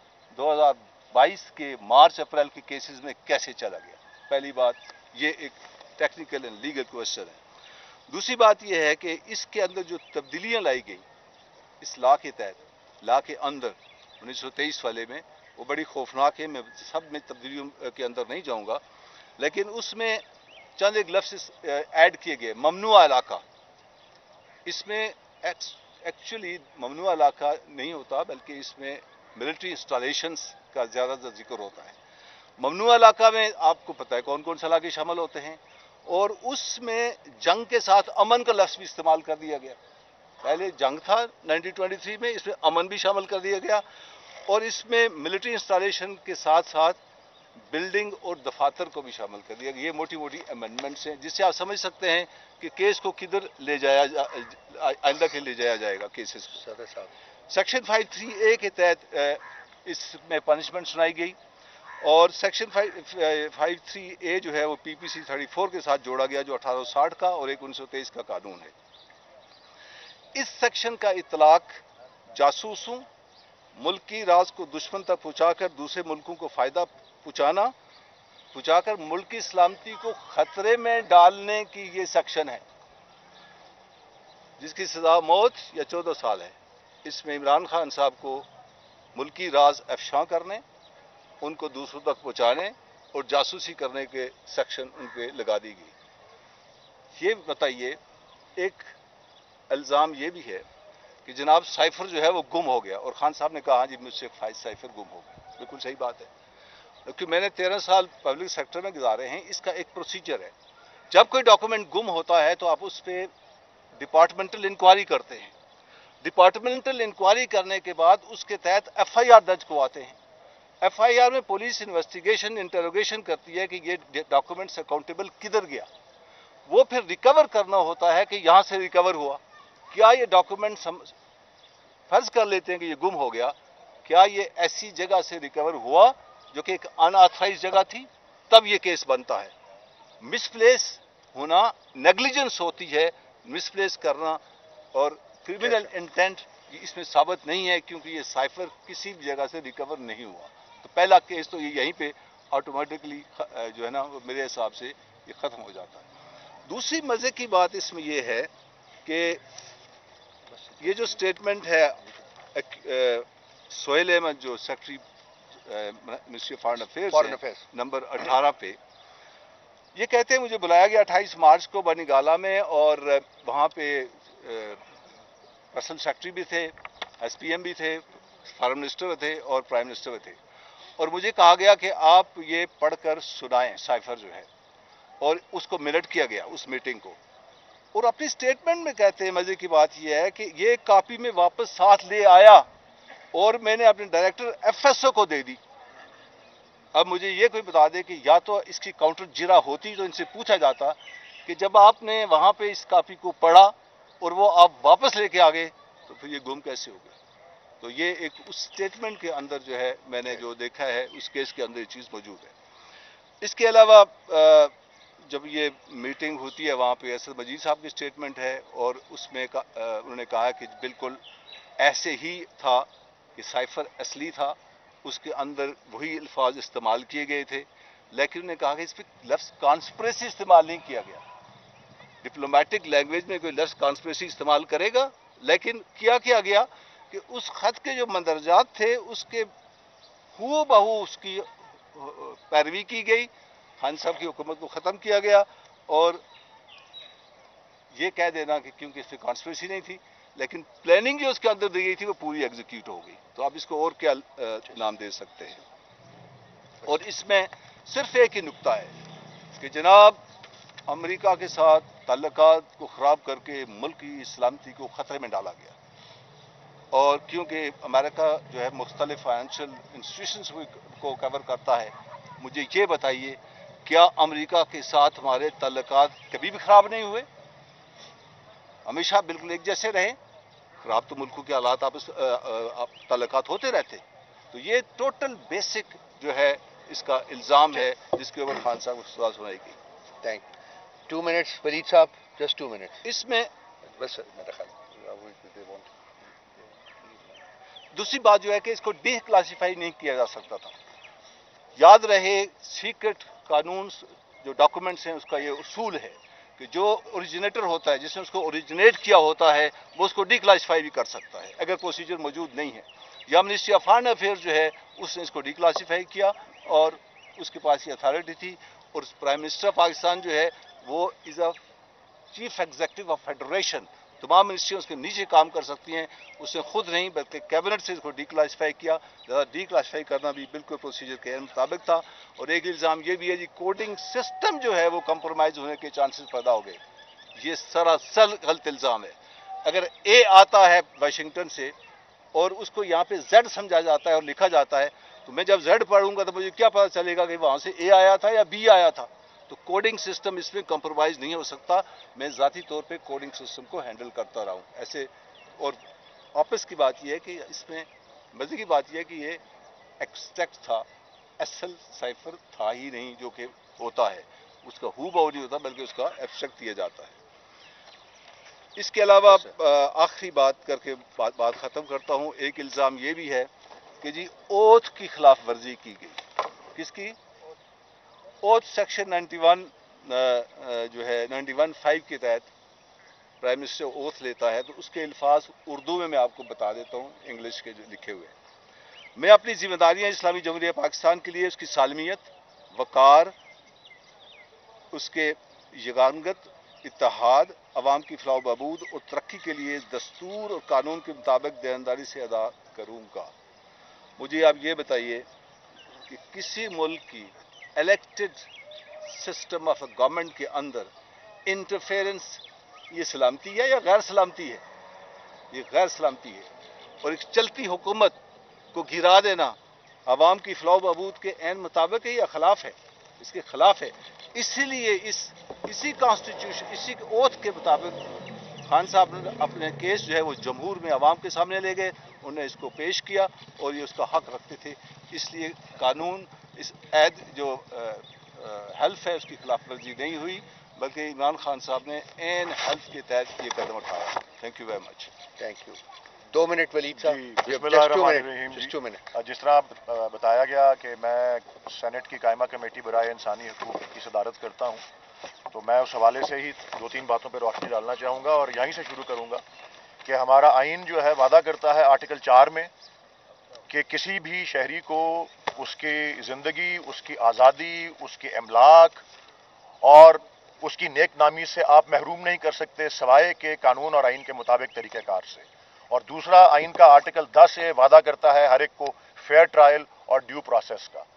2022 کے مارچ اپریل کے کیسز میں کیسے چلا گیا؟ پہلی بات یہ ایک ٹیکنیکل اینڈ لیگل کوشچن ہے. دوسری بات یہ ہے کہ اس کے اندر جو تبدیلیاں لائی گئی اس لا کے تحت, لا کے اندر 1923 والے میں, وہ بڑی خوفناک ہے. میں سب میں تبدیلیوں کے اندر نہیں جاؤں گا, لیکن اس میں چند ایک لفظ ایڈ کیے گئے. ممنوع علاقہ, اس میں ایکچولی ممنوع علاقہ نہیں ہوتا بلکہ اس میں ملٹری انسٹالیشنز کا زیادہ تر ذکر ہوتا ہے. ممنوع علاقہ میں آپ کو پتہ ہے کون کون سے علاقے شامل ہوتے ہیں, اور اس میں جنگ کے ساتھ امن کا لفظ بھی استعمال کر دیا گیا. پہلے جنگ تھا 1923 میں, اس میں امن بھی شامل کر دیا گیا, اور اس میں ملٹری انسٹالیشن کے ساتھ ساتھ بلڈنگ اور دفاتر کو بھی شامل کر دیا گیا. یہ موٹی موٹی امینڈمنٹس ہیں جس سے آپ سمجھ سکتے ہیں کہ کیس کو کدھر لے جایا آئندہ کے لے جایا جائے گا کیسز کو. سیکشن 53A کے تحت اس میں پنشمنٹ سنائی گئی, اور سیکشن 53A جو ہے وہ PPC 34 کے ساتھ جوڑا گیا جو 1860 کا اور ایک 1923 کا قانون ہے. اس سیکشن کا اطلاق جاسوسوں, ملکی راز کو دشمن تک پہنچا کر دوسرے ملکوں کو فائدہ پہنچا کر ملک کی سلامتی کو خطرے میں ڈالنے کی یہ سیکشن ہے جس کی سزا موت یا 14 سال ہے. اس میں عمران خان صاحب کو ملکی راز افشاں کرنے, ان کو دوسروں تک پہنچانے اور جاسوسی کرنے کے سیکشن ان پہ لگا دی گئی. یہ بتائیے, ایک الزام یہ بھی ہے کہ جناب سائفر جو ہے وہ گم ہو گیا, اور خان صاحب نے کہا جی مجھ سے سائفر گم ہو گیا. بالکل صحیح بات ہے, کیونکہ میں نے 13 سال پبلک سیکٹر میں گزارے ہیں. اس کا ایک پروسیجر ہے, جب کوئی ڈاکومنٹ گم ہوتا ہے تو آپ اس پہ ڈپارٹمنٹل انکوائری کرتے ہیں. ڈپارٹمنٹل انکوائری کرنے کے بعد اس کے تحت FIR درج کرواتے ہیں. FIR میں پولیس انویسٹیگیشن انٹروگیشن کرتی ہے کہ یہ ڈاکومنٹس اکاؤنٹیبل کدھر گیا. وہ پھر ریکور کرنا ہوتا ہے کہ یہاں سے ریکور ہوا. کیا یہ ڈاکومنٹ فرض کر لیتے ہیں کہ یہ گم ہو گیا, کیا یہ ایسی جگہ سے ریکور ہوا جو کہ ایک ان آتھرائز جگہ تھی؟ تب یہ کیس بنتا ہے. مس پلیس ہونا نیگلیجنس ہوتی ہے, مس پلیس کرنا, اور کرمنل انٹینٹ اس میں ثابت نہیں ہے کیونکہ یہ سائفر کسی بھی جگہ سے ریکور نہیں ہوا. تو پہلا کیس تو یہیں پہ آٹومیٹکلی جو ہے نا میرے حساب سے یہ ختم ہو جاتا ہے. دوسری مزے کی بات اس میں یہ ہے کہ یہ جو سٹیٹمنٹ ہے سہیل احمد جو secretary ministry of foreign affairs number 18 پہ, یہ کہتے ہیں مجھے بلایا گیا 28 مارچ کو بنی گالا میں, اور وہاں پہ پرسنل سیکرٹری بھی تھے, SPM بھی تھے, فارن منسٹر تھے اور پرائم منسٹر بھی تھے, اور مجھے کہا گیا کہ آپ یہ پڑھ کر سنائیں سائفر جو ہے, اور اس کو منٹ کیا گیا اس میٹنگ کو. اور اپنی سٹیٹمنٹ میں کہتے ہیں مزے کی بات یہ ہے کہ یہ کاپی میں واپس ساتھ لے آیا اور میں نے اپنے ڈائریکٹر FSO کو دے دی. اب مجھے یہ کوئی بتا دے کہ یا تو اس کی کاؤنٹر جرا ہوتی تو ان سے پوچھا جاتا کہ جب آپ نے وہاں پہ اس کاپی کو پڑھا اور وہ آپ واپس لے کے آ گئے تو پھر یہ گم کیسے ہو گیا. تو یہ ایک اس سٹیٹمنٹ کے اندر جو ہے میں نے جو دیکھا ہے اس کیس کے اندر یہ چیز موجود ہے. اس کے علاوہ جب یہ میٹنگ ہوتی ہے وہاں پہ اسد مجید صاحب کی سٹیٹمنٹ ہے, اور اس میں انہوں نے کہا کہ بالکل ایسے ہی تھا کہ سائفر اصلی تھا، اس کے اندر وہی الفاظ استعمال کیے گئے تھے، لیکن انہوں نے کہا کہ اس پہ لفظ کانسپریسی استعمال نہیں کیا گیا. ڈپلومیٹک لینگویج میں کوئی لفظ کانسپریسی استعمال کرے گا، لیکن کیا گیا کہ اس خط کے جو مندرجات تھے اس کے ہو بہو اس کی پیروی کی گئی، خان صاحب کی حکومت کو ختم کیا گیا، اور یہ کہہ دینا کہ کیونکہ اس پہ کانسپریسی نہیں تھی، لیکن پلاننگ جو اس کے اندر دی گئی تھی وہ پوری ایگزیکیوٹ ہو گئی. تو آپ اس کو اور کیا نام دے سکتے ہیں؟ اور اس میں صرف ایک ہی نکتہ ہے کہ جناب امریکہ کے ساتھ تعلقات کو خراب کر کے ملک کی سلامتی کو خطرے میں ڈالا گیا. اور کیونکہ امریکہ جو ہے مختلف فائنینشیل انسٹیٹیوشنز کو کور کرتا ہے، مجھے یہ بتائیے کیا امریکہ کے ساتھ ہمارے تعلقات کبھی بھی خراب نہیں ہوئے؟ ہمیشہ بالکل ایک جیسے رہے. خراب تو ملکوں کے حالات تعلقات ہوتے رہتے. تو یہ ٹوٹل بیسک جو ہے اس کا الزام ہے جس کے اوپر خان صاحب کو سزا سنائی گئی. تھینک 2 منٹس ولید صاحب، جسٹ 2 منٹس. اس میں بس میرا خیال دوسری بات جو ہے کہ اس کو ڈی کلاسیفائی نہیں کیا جا سکتا تھا. یاد رہے سیکرٹ قانون جو ڈاکومنٹس ہیں اس کا یہ اصول ہے کہ جو اوریجنیٹر ہوتا ہے، جس نے اس کو اوریجنیٹ کیا ہوتا ہے، وہ اس کو ڈی کلاسیفائی بھی کر سکتا ہے اگر پروسیجر موجود نہیں ہے. یا منسٹری آف فارن افیئر جو ہے اس نے اس کو ڈی کلاسیفائی کیا اور اس کے پاس یہ اتھارٹی تھی. اور پرائم منسٹر پاکستان جو ہے وہ is a chief executive of federation, تمام منسٹریاں اس کے نیچے کام کر سکتی ہیں. اس نے خود نہیں بلکہ کیبنٹ سے اس کو ڈی کلاسیفائی کیا. ڈی کلاسیفائی کرنا بھی بالکل پروسیجر کے مطابق تھا. اور ایک الزام یہ بھی ہے جی کوڈنگ سسٹم جو ہے وہ کمپرومائز ہونے کے چانسز پیدا ہو گئے. یہ سراسر غلط الزام ہے. اگر اے آتا ہے واشنگٹن سے اور اس کو یہاں پہ زیڈ سمجھا جاتا ہے اور لکھا جاتا ہے، تو میں جب زیڈ پڑھوں گا تو مجھے کیا پتا چلے گا کہ وہاں سے اے آیا تھا یا بی آیا تھا. تو کوڈنگ سسٹم اس میں کمپرومائز نہیں ہو سکتا. میں ذاتی طور پہ کوڈنگ سسٹم کو ہینڈل کرتا رہا ہوں ایسے. اور آپس کی بات یہ ہے کہ اس میں مزے کی بات یہ ہے کہ یہ ایکسٹریکٹ تھا، اصل سائفر تھا ہی نہیں جو کہ ہوتا ہے. اس کا ہو بہو نہیں ہوتا بلکہ اس کا ایبسٹریکٹ دیا جاتا ہے. اس کے علاوہ آخری بات کر کے بات ختم کرتا ہوں. ایک الزام یہ بھی ہے کہ جی اوتھ کی خلاف ورزی کی گئی. کس کی؟ اوتھ سیکشن 91 جو ہے 91(5) کے تحت پرائم منسٹر اوتھ لیتا ہے تو اس کے الفاظ اردو میں آپ کو بتا دیتا ہوں، انگلش کے جو لکھے ہوئے. میں اپنی ذمہ داریاں اسلامی جمہوریہ پاکستان کے لیے اس کی سالمیت، وقار، اس کے یگانگت، اتحاد، عوام کی فلاح و بہبود اور ترقی کے لیے دستور اور قانون کے مطابق دیانتداری سے ادا کروں گا. مجھے آپ یہ بتائیے کہ کسی ملک کی elected system of a government کے اندر انٹرفیئرنس یہ سلامتی ہے یا غیر سلامتی ہے؟ یہ غیر سلامتی ہے. اور ایک چلتی حکومت کو گرا دینا عوام کی فلاح و بہبود کے عین مطابق ہے یا خلاف ہے؟ اس کے خلاف ہے. اسی لیے اسی کانسٹیٹیوشن، اسی اوتھ کے مطابق خان صاحب نے اپنے کیس جو ہے وہ جمہور میں عوام کے سامنے لے گئے، انہوں نے اس کو پیش کیا اور یہ اس کا حق رکھتے تھے. اس لیے قانون اس عہد جو حلف ہے اس کی خلاف ورزی نہیں ہوئی بلکہ عمران خان صاحب نے عین حلف کے تحت یہ قدم اٹھایا. Thank you very much. Thank you. 2 minute Waleed صاحب. بسم اللہ الرحمن الرحیم. جس طرح بتایا گیا کہ میں سینٹ کی قائمہ کمیٹی برائے انسانی حقوق کی صدارت کرتا ہوں، تو میں اس حوالے سے ہی 2-3 باتوں پہ روشنی ڈالنا چاہوں گا اور یہیں سے شروع کروں گا کہ ہمارا آئین جو ہے وعدہ کرتا ہے آرٹیکل 4 میں کہ کسی بھی شہری کو اس کی زندگی، اس کی آزادی، اس کے املاک اور اس کی نیک نامی سے آپ محروم نہیں کر سکتے سوائے کہ قانون اور آئین کے مطابق طریقہ کار سے. اور دوسرا آئین کا آرٹیکل 10 وعدہ کرتا ہے ہر ایک کو فیئر ٹرائل اور ڈیو پروسیس کا.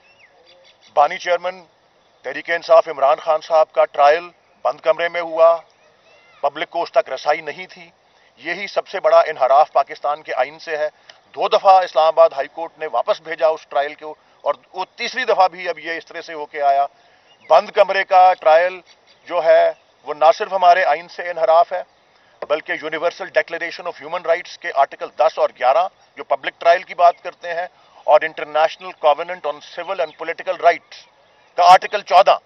بانی چیئرمین تحریک انصاف عمران خان صاحب کا ٹرائل بند کمرے میں ہوا، پبلک کو اس تک رسائی نہیں تھی. یہی سب سے بڑا انحراف پاکستان کے آئین سے ہے. 2 دفعہ اسلام آباد ہائی کورٹ نے واپس بھیجا اس ٹرائل کو اور وہ تیسری دفعہ بھی اب یہ اس طرح سے ہو کے آیا. بند کمرے کا ٹرائل جو ہے وہ نہ صرف ہمارے آئین سے انحراف ہے بلکہ universal declaration of human rights کے آرٹیکل 10 اور 11 جو پبلک ٹرائل کی بات کرتے ہیں اور international covenant on civil and political rights کا آرٹیکل 14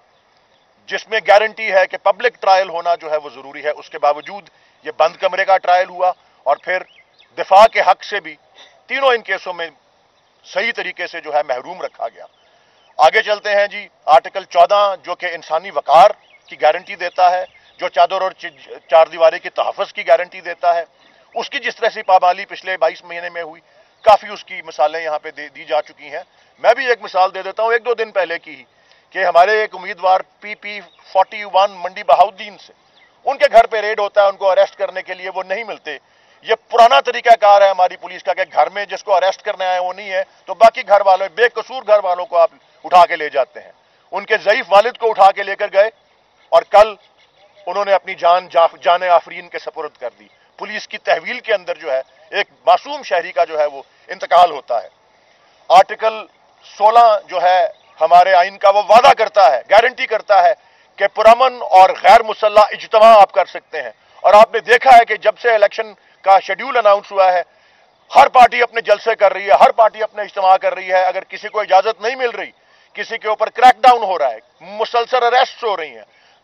جس میں گارنٹی ہے کہ پبلک ٹرائل ہونا جو ہے وہ ضروری ہے. اس کے باوجود یہ بند کمرے کا ٹرائل ہوا اور پھر دفاع کے حق سے بھی तीनों इन केसों में सही तरीके से जो है महरूम रखा गया। आगे चलते हैं जी। आर्टिकल 14 जो कि इंसानी वकार की गारंटी देता है, जो चादर और चार दीवारी की तहफ़्फ़ुज़ की गारंटी देता है, उसकी जिस तरह से पाबंदी पिछले 22 महीने में हुई, काफ़ी उसकी मिसालें यहाँ पे दी जा चुकी हैं। मैं भी एक मिसाल दे देता हूँ, 1-2 दिन पहले की ही, कि हमारे एक उम्मीदवार PP 41 मंडी बहाउद्दीन से, उनके घर पे रेड होता है, उनको अरेस्ट करने के लिए वो नहीं मिलते। ये पुराना तरीकाकार है हमारी पुलिस का कि घर में जिसको अरेस्ट करने आए वो नहीं है तो बाकी घर वालों, बेकसूर घर वालों को आप उठा के ले जाते हैं। उनके ज़ईफ वालिद को उठा के लेकर गए और कल उन्होंने अपनी जान आफरीन के सपुर्द कर दी। पुलिस की तहवील के अंदर जो है एक मासूम शहरी का जो है वो इंतकाल होता है। आर्टिकल 16 जो है हमारे आइन का, वो वादा करता है, गारंटी करता है कि पुरअमन और गैर मुसल्लह इज्तिमा आप कर सकते हैं। और आपने देखा है कि जब से इलेक्शन का शेड्यूल अनाउंस हुआ है, हर पार्टी अपने जलसे कर रही है, हर पार्टी अपने इज्तिमा कर रही है। अगर किसी को इजाजत नहीं मिल रही, किसी के ऊपर क्रैकडाउन हो रहा है, मुसलसल अरेस्ट हो रही हैं,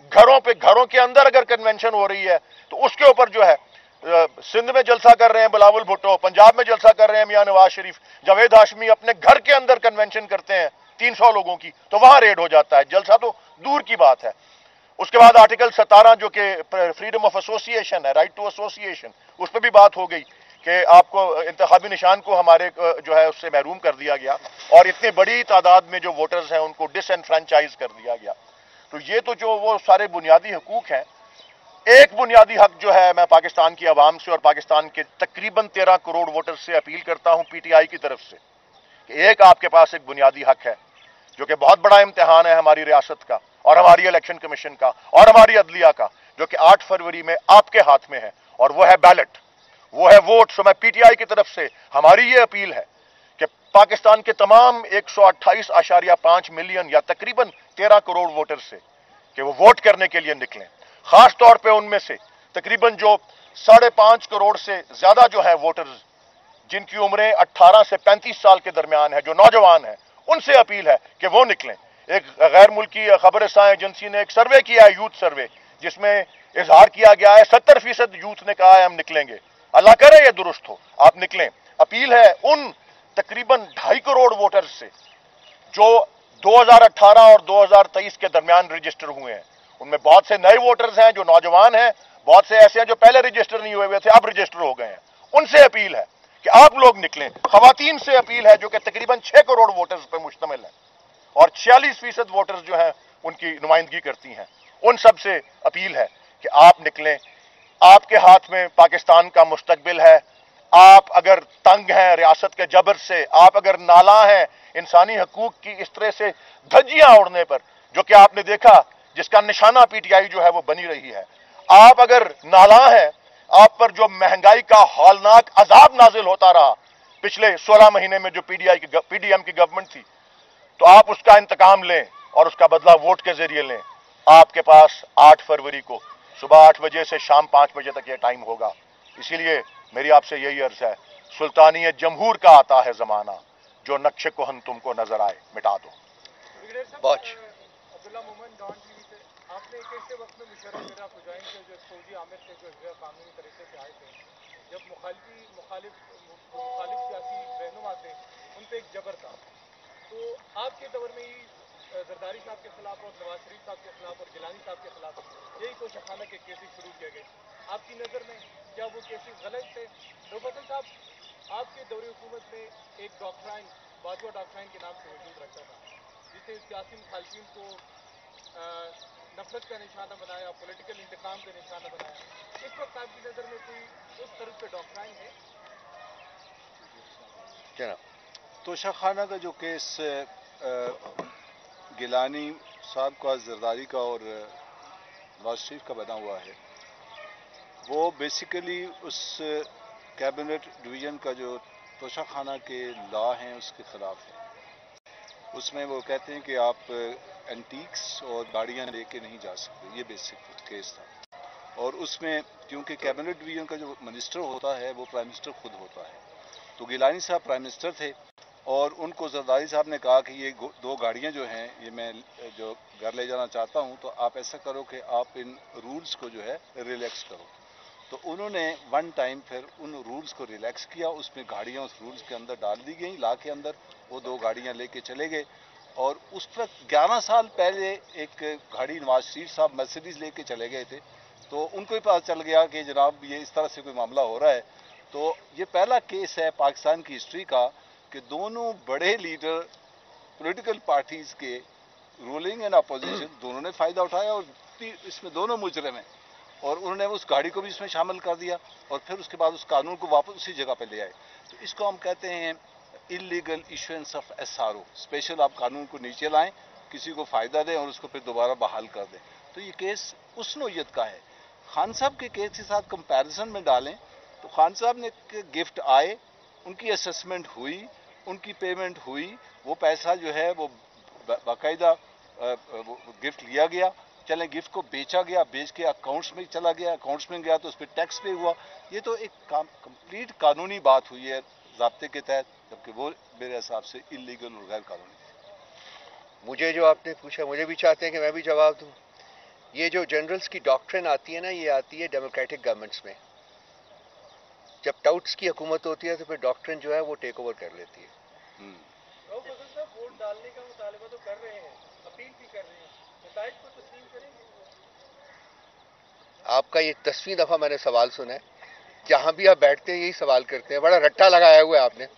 घरों के अंदर अगर कन्वेंशन हो रही है, तो उसके ऊपर जो है सिंध में जलसा कर रहे हैं बिलावल भुट्टो, पंजाब में जलसा कर रहे हैं मियां नवाज शरीफ, जावेद हाशमी अपने घर के अंदर कन्वेंशन करते हैं 300 लोगों की, तो वहां रेड हो जाता है। जलसा तो दूर की बात है। उसके बाद आर्टिकल 17 जो कि फ्रीडम ऑफ एसोसिएशन है, राइट टू एसोसिएशन, उस पर भी बात हो गई कि आपको इंतखाबी निशान को हमारे जो है उससे महरूम कर दिया गया और इतनी बड़ी तादाद में जो वोटर्स हैं उनको डिसएनफ्रेंचाइज कर दिया गया। तो ये तो जो वो सारे बुनियादी हकूक हैं। एक बुनियादी हक जो है, मैं पाकिस्तान की आवाम से और पाकिस्तान के तकरीबन 13 करोड़ वोटर्स से अपील करता हूं PTI की तरफ से कि एक आपके पास एक बुनियादी हक है जो कि बहुत बड़ा इम्तिहान है हमारी रियासत का और हमारी इलेक्शन कमीशन का और हमारी अदलिया का, जो कि 8 फरवरी में आपके हाथ में है, और वो है बैलेट, वो है वोट। सो मैं PTI की तरफ से हमारी ये अपील है कि पाकिस्तान के तमाम 128.5 मिलियन या तकरीबन 13 करोड़ वोटर से कि वो वोट करने के लिए निकलें। खास तौर पे उनमें से तकरीबन जो 5.5 करोड़ से ज्यादा जो है वोटर्स जिनकी उम्रें 18 से 35 साल के दरमियान है, जो नौजवान है, उनसे अपील है कि वो निकलें। एक गैर मुल्की खबरसां एजेंसी ने एक सर्वे किया है, यूथ सर्वे, जिसमें इजहार किया गया है 70% यूथ ने कहा है हम निकलेंगे। अल्लाह करे ये दुरुस्त हो, आप निकलें। अपील है उन तकरीबन 2.5 करोड़ वोटर्स से जो 2018 और 2023 के दरमियान रजिस्टर हुए हैं। उनमें बहुत से नए वोटर्स हैं जो नौजवान हैं, बहुत से ऐसे हैं जो पहले रजिस्टर नहीं हुए थे, अब रजिस्टर हो गए हैं। उनसे अपील है कि आप लोग निकलें। खवातीन से अपील है जो कि तकरीबन 6 करोड़ वोटर्स पर मुश्तमिल है और 46% वोटर्स जो हैं उनकी नुमाइंदगी करती हैं। उन सब से अपील है कि आप निकलें। आपके हाथ में पाकिस्तान का मुस्तकबिल है। आप अगर तंग हैं रियासत के जबर से, आप अगर नाला हैं इंसानी हकूक की इस तरह से धज्जियां उड़ने पर, जो कि आपने देखा जिसका निशाना PTI जो है वो बनी रही है, आप अगर नाला हैं, आप पर जो महंगाई का हौलनाक अजाब नाजिल होता रहा पिछले 16 महीने में जो PDM की गवर्नमेंट थी, तो आप उसका इंतकाम लें और उसका बदला वोट के जरिए लें। आपके पास 8 फरवरी को सुबह 8 बजे से शाम 5 बजे तक ये टाइम होगा। इसीलिए मेरी आपसे यही अर्ज है, सुल्तानियत जमहूर का आता है जमाना, जो नक्शे कोहन तुमको नजर आए मिटा दो। अब्दुल्ला मोमन डॉन टीवी से आपने एक ऐसे वक्त में मुशर्रफ मेरा खुजाइन के जो फौजी आमिर थे जो कानूनी तरीके से आए थे, जब मुखालिफ सियासी रहनुमा थे, उन पर एक जबर था, तो आपके दौर में ही जरदारी साहब के खिलाफ और नवाज शरीफ साहब के खिलाफ और गिलानी साहब के खिलाफ यही तोशाखाना के केसेस शुरू किए गए। आपकी नज़र में क्या वो केसेस गलत थे? नौफजल साहब आपके दौरे हुकूमत में एक डॉक्ट्राइन, बाजवा डॉक्ट्राइन के नाम से वजूद रखता था, जिसे सियासी मुखालिफिन को नफरत का निशाना बनाया, पॉलिटिकल इंतकाम का निशाना बनाया। इस वक्त आपकी नज़र में कोई उस तरह के डॉक्ट्राइन है? तोशाखाना का जो केस गिलानी साहब का, जरदारी का और नवाज शरीफ का बना हुआ है, वो बेसिकली उस कैबिनेट डिवीज़न का जो तोशाखाना के लॉ हैं उसके खिलाफ है। उसमें वो कहते हैं कि आप एंटीक्स और गाड़ियां लेके नहीं जा सकते, ये बेसिक केस था। और उसमें क्योंकि कैबिनेट डिवीज़न का जो मिनिस्टर होता है वो प्राइम मिनिस्टर खुद होता है, तो गिलानी साहब प्राइम मिनिस्टर थे और उनको जरदारी साहब ने कहा कि ये 2 गाड़ियां जो हैं ये मैं जो घर ले जाना चाहता हूं, तो आप ऐसा करो कि आप इन रूल्स को जो है रिलैक्स करो। تو انہوں نے ون ٹائم پھر ان رولز کو ریلیکس کیا، اس میں گاڑیاں اس رولز کے اندر ڈال دی گئیں، لا کے اندر وہ 2 گاڑیاں لے کے چلے گئے، اور اس پر 11 سال پہلے ایک گاڑی نواز شریف صاحب مرسیڈیز لے کے چلے گئے تھے، تو ان کو ہی پتہ چل گیا کہ جناب یہ اس طرح سے کوئی معاملہ ہو رہا ہے۔ تو یہ پہلا کیس ہے پاکستان کی ہسٹری کا کہ دونوں بڑے لیڈر پولیٹیکل پارٹیز کے، رولنگ اینڈ اپوزیشن، دونوں نے فائدہ اٹھایا، اور اس میں دونوں مجرم ہیں، اور انہوں نے اس گاڑی کو بھی اس میں شامل کر دیا، اور پھر اس کے بعد اس قانون کو واپس اسی جگہ پہ لے آئے۔ تو اس کو ہم کہتے ہیں illegal issuance of SRO، special آپ قانون کو نیچے لائیں، کسی کو فائدہ دیں اور اس کو پھر دوبارہ بحال کر دیں۔ تو یہ کیس اس نوعیت کا ہے۔ خان صاحب کے کیس کے ساتھ کمپیریزن میں ڈالیں تو خان صاحب نے گفٹ آئے، ان کی اسسمنٹ ہوئی، ان کی پیمنٹ ہوئی، وہ پیسہ جو ہے وہ باقاعدہ گفٹ لیا گیا، چلیں گفٹ کو بیچا گیا، بیچ کے اکاؤنٹس میں چلا گیا، اکاؤنٹس میں گیا تو اس پہ ٹیکس پے ہوا۔ یہ تو ایک کمپلیٹ قانونی بات ہوئی ہے ضابطے کے تحت، جبکہ وہ میرے حساب سے انلیگل اور غیر قانونی ہے۔ مجھے جو آپ نے پوچھا، مجھے بھی چاہتے ہیں کہ میں بھی جواب دوں۔ یہ جو جنرلز کی ڈاکٹرن آتی ہے نا، یہ آتی ہے ڈیموکریٹک گورنمنٹس میں۔ جب ٹاؤٹس کی حکومت ہوتی ہے تو پھر ڈاکٹرن جو ہے وہ ٹیک اوور کر لیتی ہے۔ ووٹ ڈالنے کا مطالبہ تو کر رہے ہیں، اپیل بھی کر رہے ہیں، نتائج کو تسلیم کریں گے؟ آپ کا یہ 10ویں دفعہ میں نے سوال سنا ہے، جہاں بھی آپ بیٹھتے ہیں یہی سوال کرتے ہیں، بڑا رٹا لگایا ہوا ہے آپ نے۔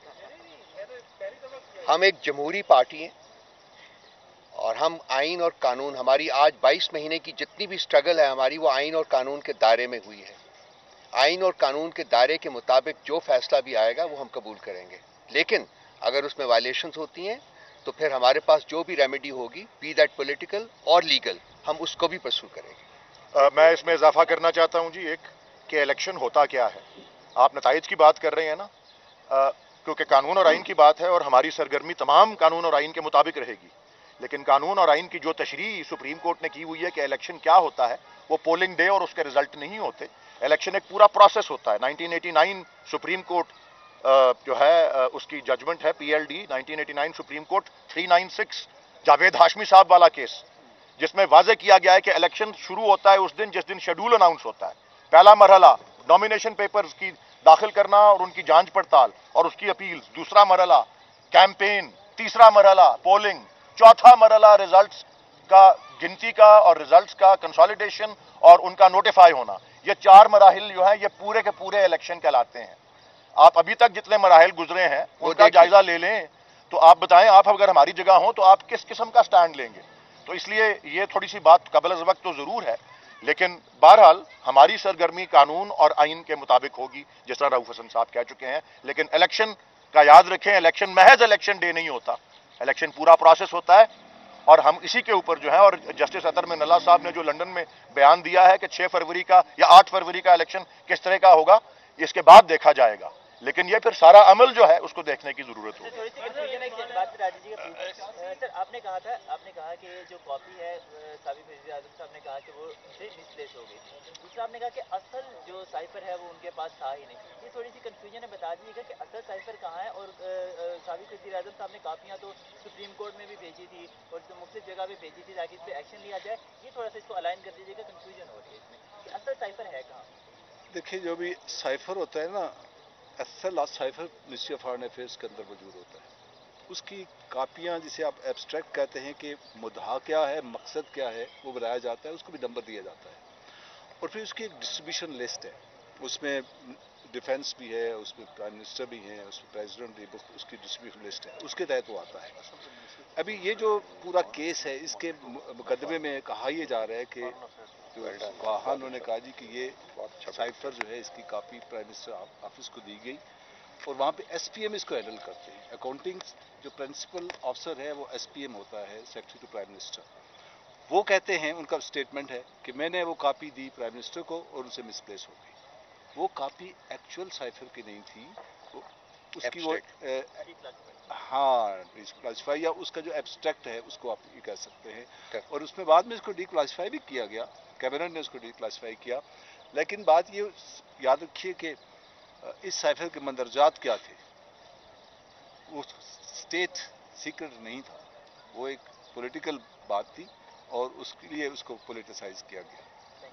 ہم ایک جمہوری پارٹی ہیں، اور ہم آئین اور قانون، ہماری آج 22 مہینے کی جتنی بھی سٹرگل ہے ہماری، وہ آئین اور قانون کے دائرے میں ہوئی ہے۔ آئین اور قانون کے دائرے کے مطابق جو فیصلہ بھی آئے گا وہ ہم قبول کریں گے، لیکن اگر اس میں وائلیشنز ہوتی ہیں تو پھر ہمارے پاس جو بھی ریمیڈی ہوگی، بی دیٹ پولیٹیکل اور لیگل، ہم اس کو بھی پرسو کریں گے۔ میں اس میں اضافہ کرنا چاہتا ہوں جی، ایک کہ الیکشن ہوتا کیا ہے۔ آپ نتائج کی بات کر رہے ہیں نا، کیونکہ قانون اور آئین کی بات ہے اور ہماری سرگرمی تمام قانون اور آئین کے مطابق رہے گی، لیکن قانون اور آئین کی جو تشریح سپریم کورٹ نے کی ہوئی ہے کہ الیکشن کیا ہوتا ہے، وہ پولنگ ڈے اور اس کے رزلٹ نہیں ہوتے۔ الیکشن ایک پورا پروسیس ہوتا ہے۔ 1989 سپریم کورٹ جو ہے اس کی ججمنٹ ہے PLD 1989 supreme court 396 Javed Hashmi صاحب والا کیس، جس میں واضح کیا گیا ہے کہ الیکشن شروع ہوتا ہے اس دن جس دن شیڈول اناؤنس ہوتا ہے۔ پہلا مرحلہ نامینیشن پیپرز کی داخل کرنا اور ان کی جانچ پڑتال اور اس کی اپیل، دوسرا مرحلہ کیمپین، تیسرا مرحلہ پولنگ، چوتھا مرحلہ ریزلٹس کا گنتی کا اور ریزلٹس کا کنسالیڈیشن اور ان کا نوٹیفائی ہونا۔ یہ 4 مراحل جو ہیں یہ پورے کے پورے الیکشن کہلاتے ہیں۔ آپ ابھی تک جتنے مراحل گزرے ہیں ان کا جائزہ لے لیں تو آپ بتائیں، آپ اگر ہماری جگہ ہوں تو آپ کس قسم کا سٹینڈ لیں گے؟ تو اس لیے یہ تھوڑی سی بات قبل از وقت تو ضرور ہے، لیکن بہرحال ہماری سرگرمی قانون اور آئین کے مطابق ہوگی، جس طرح رؤوف حسن صاحب کہہ چکے ہیں۔ لیکن الیکشن کا یاد رکھیں، الیکشن محض الیکشن ڈے نہیں ہوتا، الیکشن پورا پروسیس ہوتا ہے، اور ہم اسی کے اوپر جو ہے، اور جسٹس اطہر من اللہ صاحب نے جو لندن میں بیان دیا ہے کہ 6 فروری کا یا 8 فروری کا الیکشن کس طرح کا ہوگا، اس کے بعد دیکھا جائے گا، لیکن یہ پھر سارا عمل جو ہے اس کو دیکھنے کی ضرورت ہوگی۔ سر آپ نے کہا کہ جو کاپی ہے سابق وزیر اعظم صاحب نے کہا کہ وہ مس پلیس ہو گئی تھی، دوسرا آپ نے کہا کہ اصل جو سائفر ہے وہ ان کے پاس تھا ہی نہیں۔ یہ تھوڑی سی کنفیوژن ہے، بتا دیجیے گا کہ اصل سائفر کہاں ہے، اور سابق وزیر اعظم صاحب نے کاپیاں تو سپریم کورٹ میں بھی بھیجی تھی اور مختلف جگہ بھی بھیجی تھی تاکہ اس پہ ایکشن لیا جائے۔ یہ تھوڑا سا اس کو الائن کر دیجیے گا، کنفیوژن ہو رہی ہے اس میں کہ اصل سائفر ہے کہاں۔ دیکھیے جو بھی سائفر ہوتا ہے نا، اصل cipher ministry of foreign affairs کے اندر موجود ہوتا ہے، اس کی کاپیاں جسے آپ ایبسٹریکٹ کہتے ہیں کہ مدعا کیا ہے، مقصد کیا ہے، وہ بنایا جاتا ہے، اس کو بھی نمبر دیا جاتا ہے، اور پھر اس کی ایک ڈسٹریبیوشن لسٹ ہے، اس میں ڈیفنس بھی ہے، اس میں پرائم منسٹر بھی ہیں، اس میں پریزیڈنٹ بھی، اس کی ڈسٹریبیوشن لسٹ ہے، اس کے تحت وہ آتا ہے۔ ابھی یہ جو پورا کیس ہے، اس کے مقدمے میں کہا یہ جا رہا ہے کہ انہوں نے کہا جی کہ یہ سائفر جو ہے اس کی کاپی پرائم منسٹر آفس کو دی گئی، اور وہاں پہ SPM اس کو ہینڈل کرتے ہیں۔ اکاؤنٹنگ جو پرنسپل آفسر ہے وہ SPM ہوتا ہے، سیکرٹری ٹو پرائم منسٹر۔ وہ کہتے ہیں، ان کا اسٹیٹمنٹ ہے کہ میں نے وہ کاپی دی پرائم منسٹر کو اور ان سے مس پلیس ہو گئی۔ وہ کاپی ایکچوئل سائفر کی نہیں تھی، اس کی وہ ڈی کلاسیفائی یا اس کا جو ایبسٹریکٹ ہے اس کو آپ یہ کہہ سکتے ہیں، اور اس میں بعد میں اس کو ڈی کلاسیفائی بھی کیا گیا، کیبنٹ نے اس کو ڈی کلاسیفائی کیا۔ لیکن بات یہ یاد رکھیے کہ اس سائفر کے مندرجات کیا تھے، وہ اسٹیٹ سیکرٹ نہیں تھا، وہ ایک پولیٹیکل بات تھی اور اس کے لیے اس کو پولیٹیسائز کیا گیا۔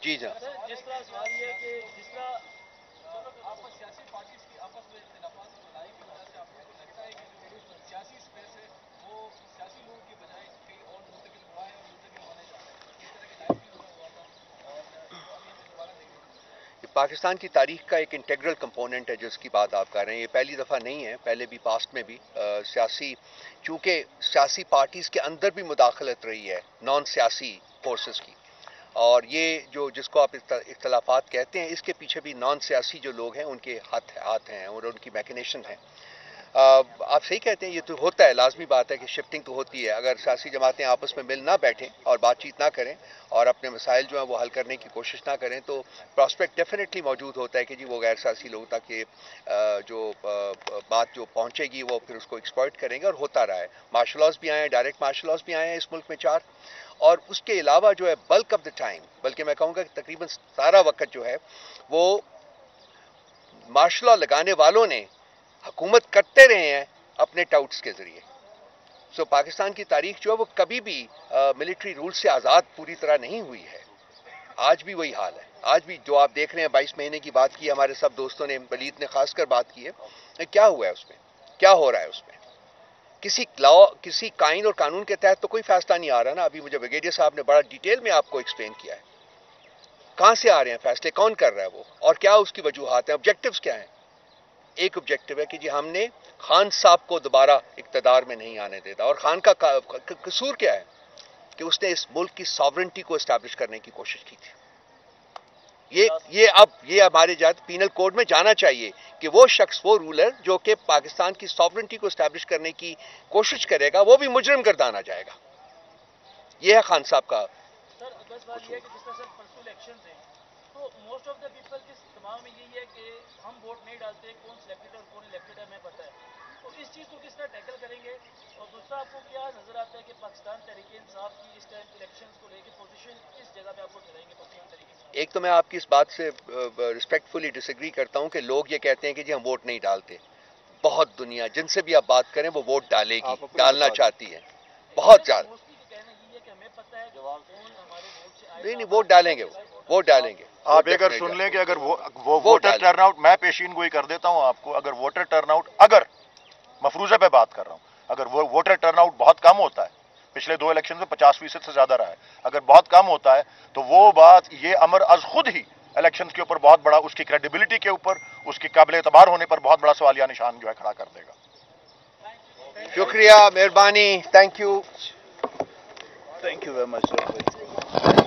جی جناب. جس طرح سوال یہ ہے کہ جس طرح آپس سیاسی پارٹیز کی آپس میں اختلافات کی لڑائی کی وجہ سے آپ کو لگتا ہے کہ جو سیاسی اسپیس ہے وہ سیاسی لوگوں کی بجائے کہیں اور منتقل ہوا ہے اور منتقل ہونے جا رہا ہے؟ اس طرح کے لائف بھی ہوا تھا اور جو ابھی ہمیں دوبارہ دیکھنے کو پاکستان کی تاریخ کا ایک انٹیگرل کمپوننٹ ہے جس کی بات آپ کر رہے ہیں. یہ پہلی دفعہ نہیں ہے، پہلے بھی پاسٹ میں بھی چونکہ سیاسی پارٹیز کے اندر بھی مداخلت رہی ہے نان سیاسی فورسز کی، اور یہ جس کو آپ اختلافات کہتے ہیں اس کے پیچھے بھی نان سیاسی جو لوگ ہیں ان کے ہاتھ ہیں اور ان کی میکنیشن ہے. آپ صحیح کہتے ہیں، یہ تو ہوتا ہے، لازمی بات ہے کہ شفٹنگ تو ہوتی ہے. اگر سیاسی جماعتیں آپس میں مل نہ بیٹھیں اور بات چیت نہ کریں اور اپنے مسائل جو ہیں وہ حل کرنے کی کوشش نہ کریں تو پراسپیکٹ ڈیفینیٹلی موجود ہوتا ہے کہ جی وہ غیر سیاسی لوگ تک یہ جو بات جو پہنچے گی وہ پھر اس کو ایکسپلائٹ کریں گے، اور ہوتا رہا ہے. مارشل لاز بھی آئے ہیں، ڈائریکٹ مارشل لاز بھی آئے ہیں اس ملک میں 4، اور اس کے علاوہ جو ہے بلک آف دا ٹائم، بلکہ میں کہوں گا کہ تقریباً سارا وقت جو ہے وہ مارشل لا لگانے والوں نے حکومت کرتے رہے ہیں اپنے ٹاؤٹس کے ذریعے. سو پاکستان کی تاریخ جو ہے وہ کبھی بھی ملٹری رول سے آزاد پوری طرح نہیں ہوئی ہے. آج بھی وہی حال ہے. آج بھی جو آپ دیکھ رہے ہیں 22 مہینے کی بات کی ہمارے سب دوستوں نے، ولید نے خاص کر بات کی ہے، کیا ہوا ہے اس میں، کیا ہو رہا ہے اس میں؟ کسی قائن اور قانون کے تحت تو کوئی فیصلہ نہیں آ رہا نا. ابھی مجھے بریگیڈیئر صاحب نے بڑا ڈیٹیل میں آپ کو ایکسپلین کیا ہے کہاں سے آ رہے ہیں فیصلے، کون کر رہا ہے وہ، اور کیا اس کی وجوہات ہیں، آبجیکٹیوز کیا ہیں. ایک آبجیکٹیو ہے کہ جی ہم نے خان صاحب کو دوبارہ اقتدار میں نہیں آنے دیتا، اور خان کا قصور کیا ہے کہ اس نے اس ملک کی ساورنٹی کو اسٹیبلش کرنے کی کوشش کی تھی. یہ ہمارے پینل کوڈ میں جانا چاہیے کہ وہ شخص، وہ رولر جو کہ پاکستان کی ساورنٹی کو اسٹیبلش کرنے کی کوشش کرے گا وہ بھی مجرم گردانا جائے گا. یہ ہے خان صاحب کا. سر بس بات یہ ہے کہ جس طرح سر پرسوں الیکشنز ہیں تو موسٹ آف دا پیپل کے دماغ میں یہی ہے کہ ہم ووٹ نہیں ڈالتے، کون سلیکٹڈ اور کون الیکٹڈ ہے ہمیں پتہ ہے. تو اس چیز کو کس طرح ٹیکل کریں گے؟ اور دوسرا آپ کو کیا نظر آتا ہے کہ پاکستان تحریک انصاف کی اس ٹائم الیکشنز کو لے کے پوزیشن کس جگہ پہ آپ کو ٹھہرائیں گے پاکستان تحریک انصاف؟ ایک تو میں آپ کی اس بات سے ریسپیکٹفلی ڈس ایگری کرتا ہوں کہ لوگ یہ کہتے ہیں کہ جی ہم ووٹ نہیں ڈالتے. بہت دنیا جن سے بھی آپ بات کریں وہ ووٹ ڈالے گی، ڈالنا چاہتی ہے بہت زیادہ. نہیں ووٹ ڈالیں گے، ووٹ ڈالیں گے. آپ ایک اگر سن لیں کہ اگر وہ ووٹر ٹرن آؤٹ، میں پیشین گوئی کر دیتا ہوں آپ کو، اگر ووٹر ٹرن آؤٹ، اگر مفروضہ پہ بات کر رہا ہوں، اگر وہ ووٹر ٹرن آؤٹ بہت کم ہوتا ہے، پچھلے 2 الیکشن میں 50% سے زیادہ رہا ہے، اگر بہت کم ہوتا ہے تو وہ بات، یہ امر از خود ہی الیکشنز کے اوپر بہت بڑا، اس کی کریڈیبلٹی کے اوپر، اس کی قابل اعتبار ہونے پر بہت بڑا سوالیہ نشان جو ہے کھڑا کر دے گا. شکریہ، مہربانی، تھینک یو ویری مچ.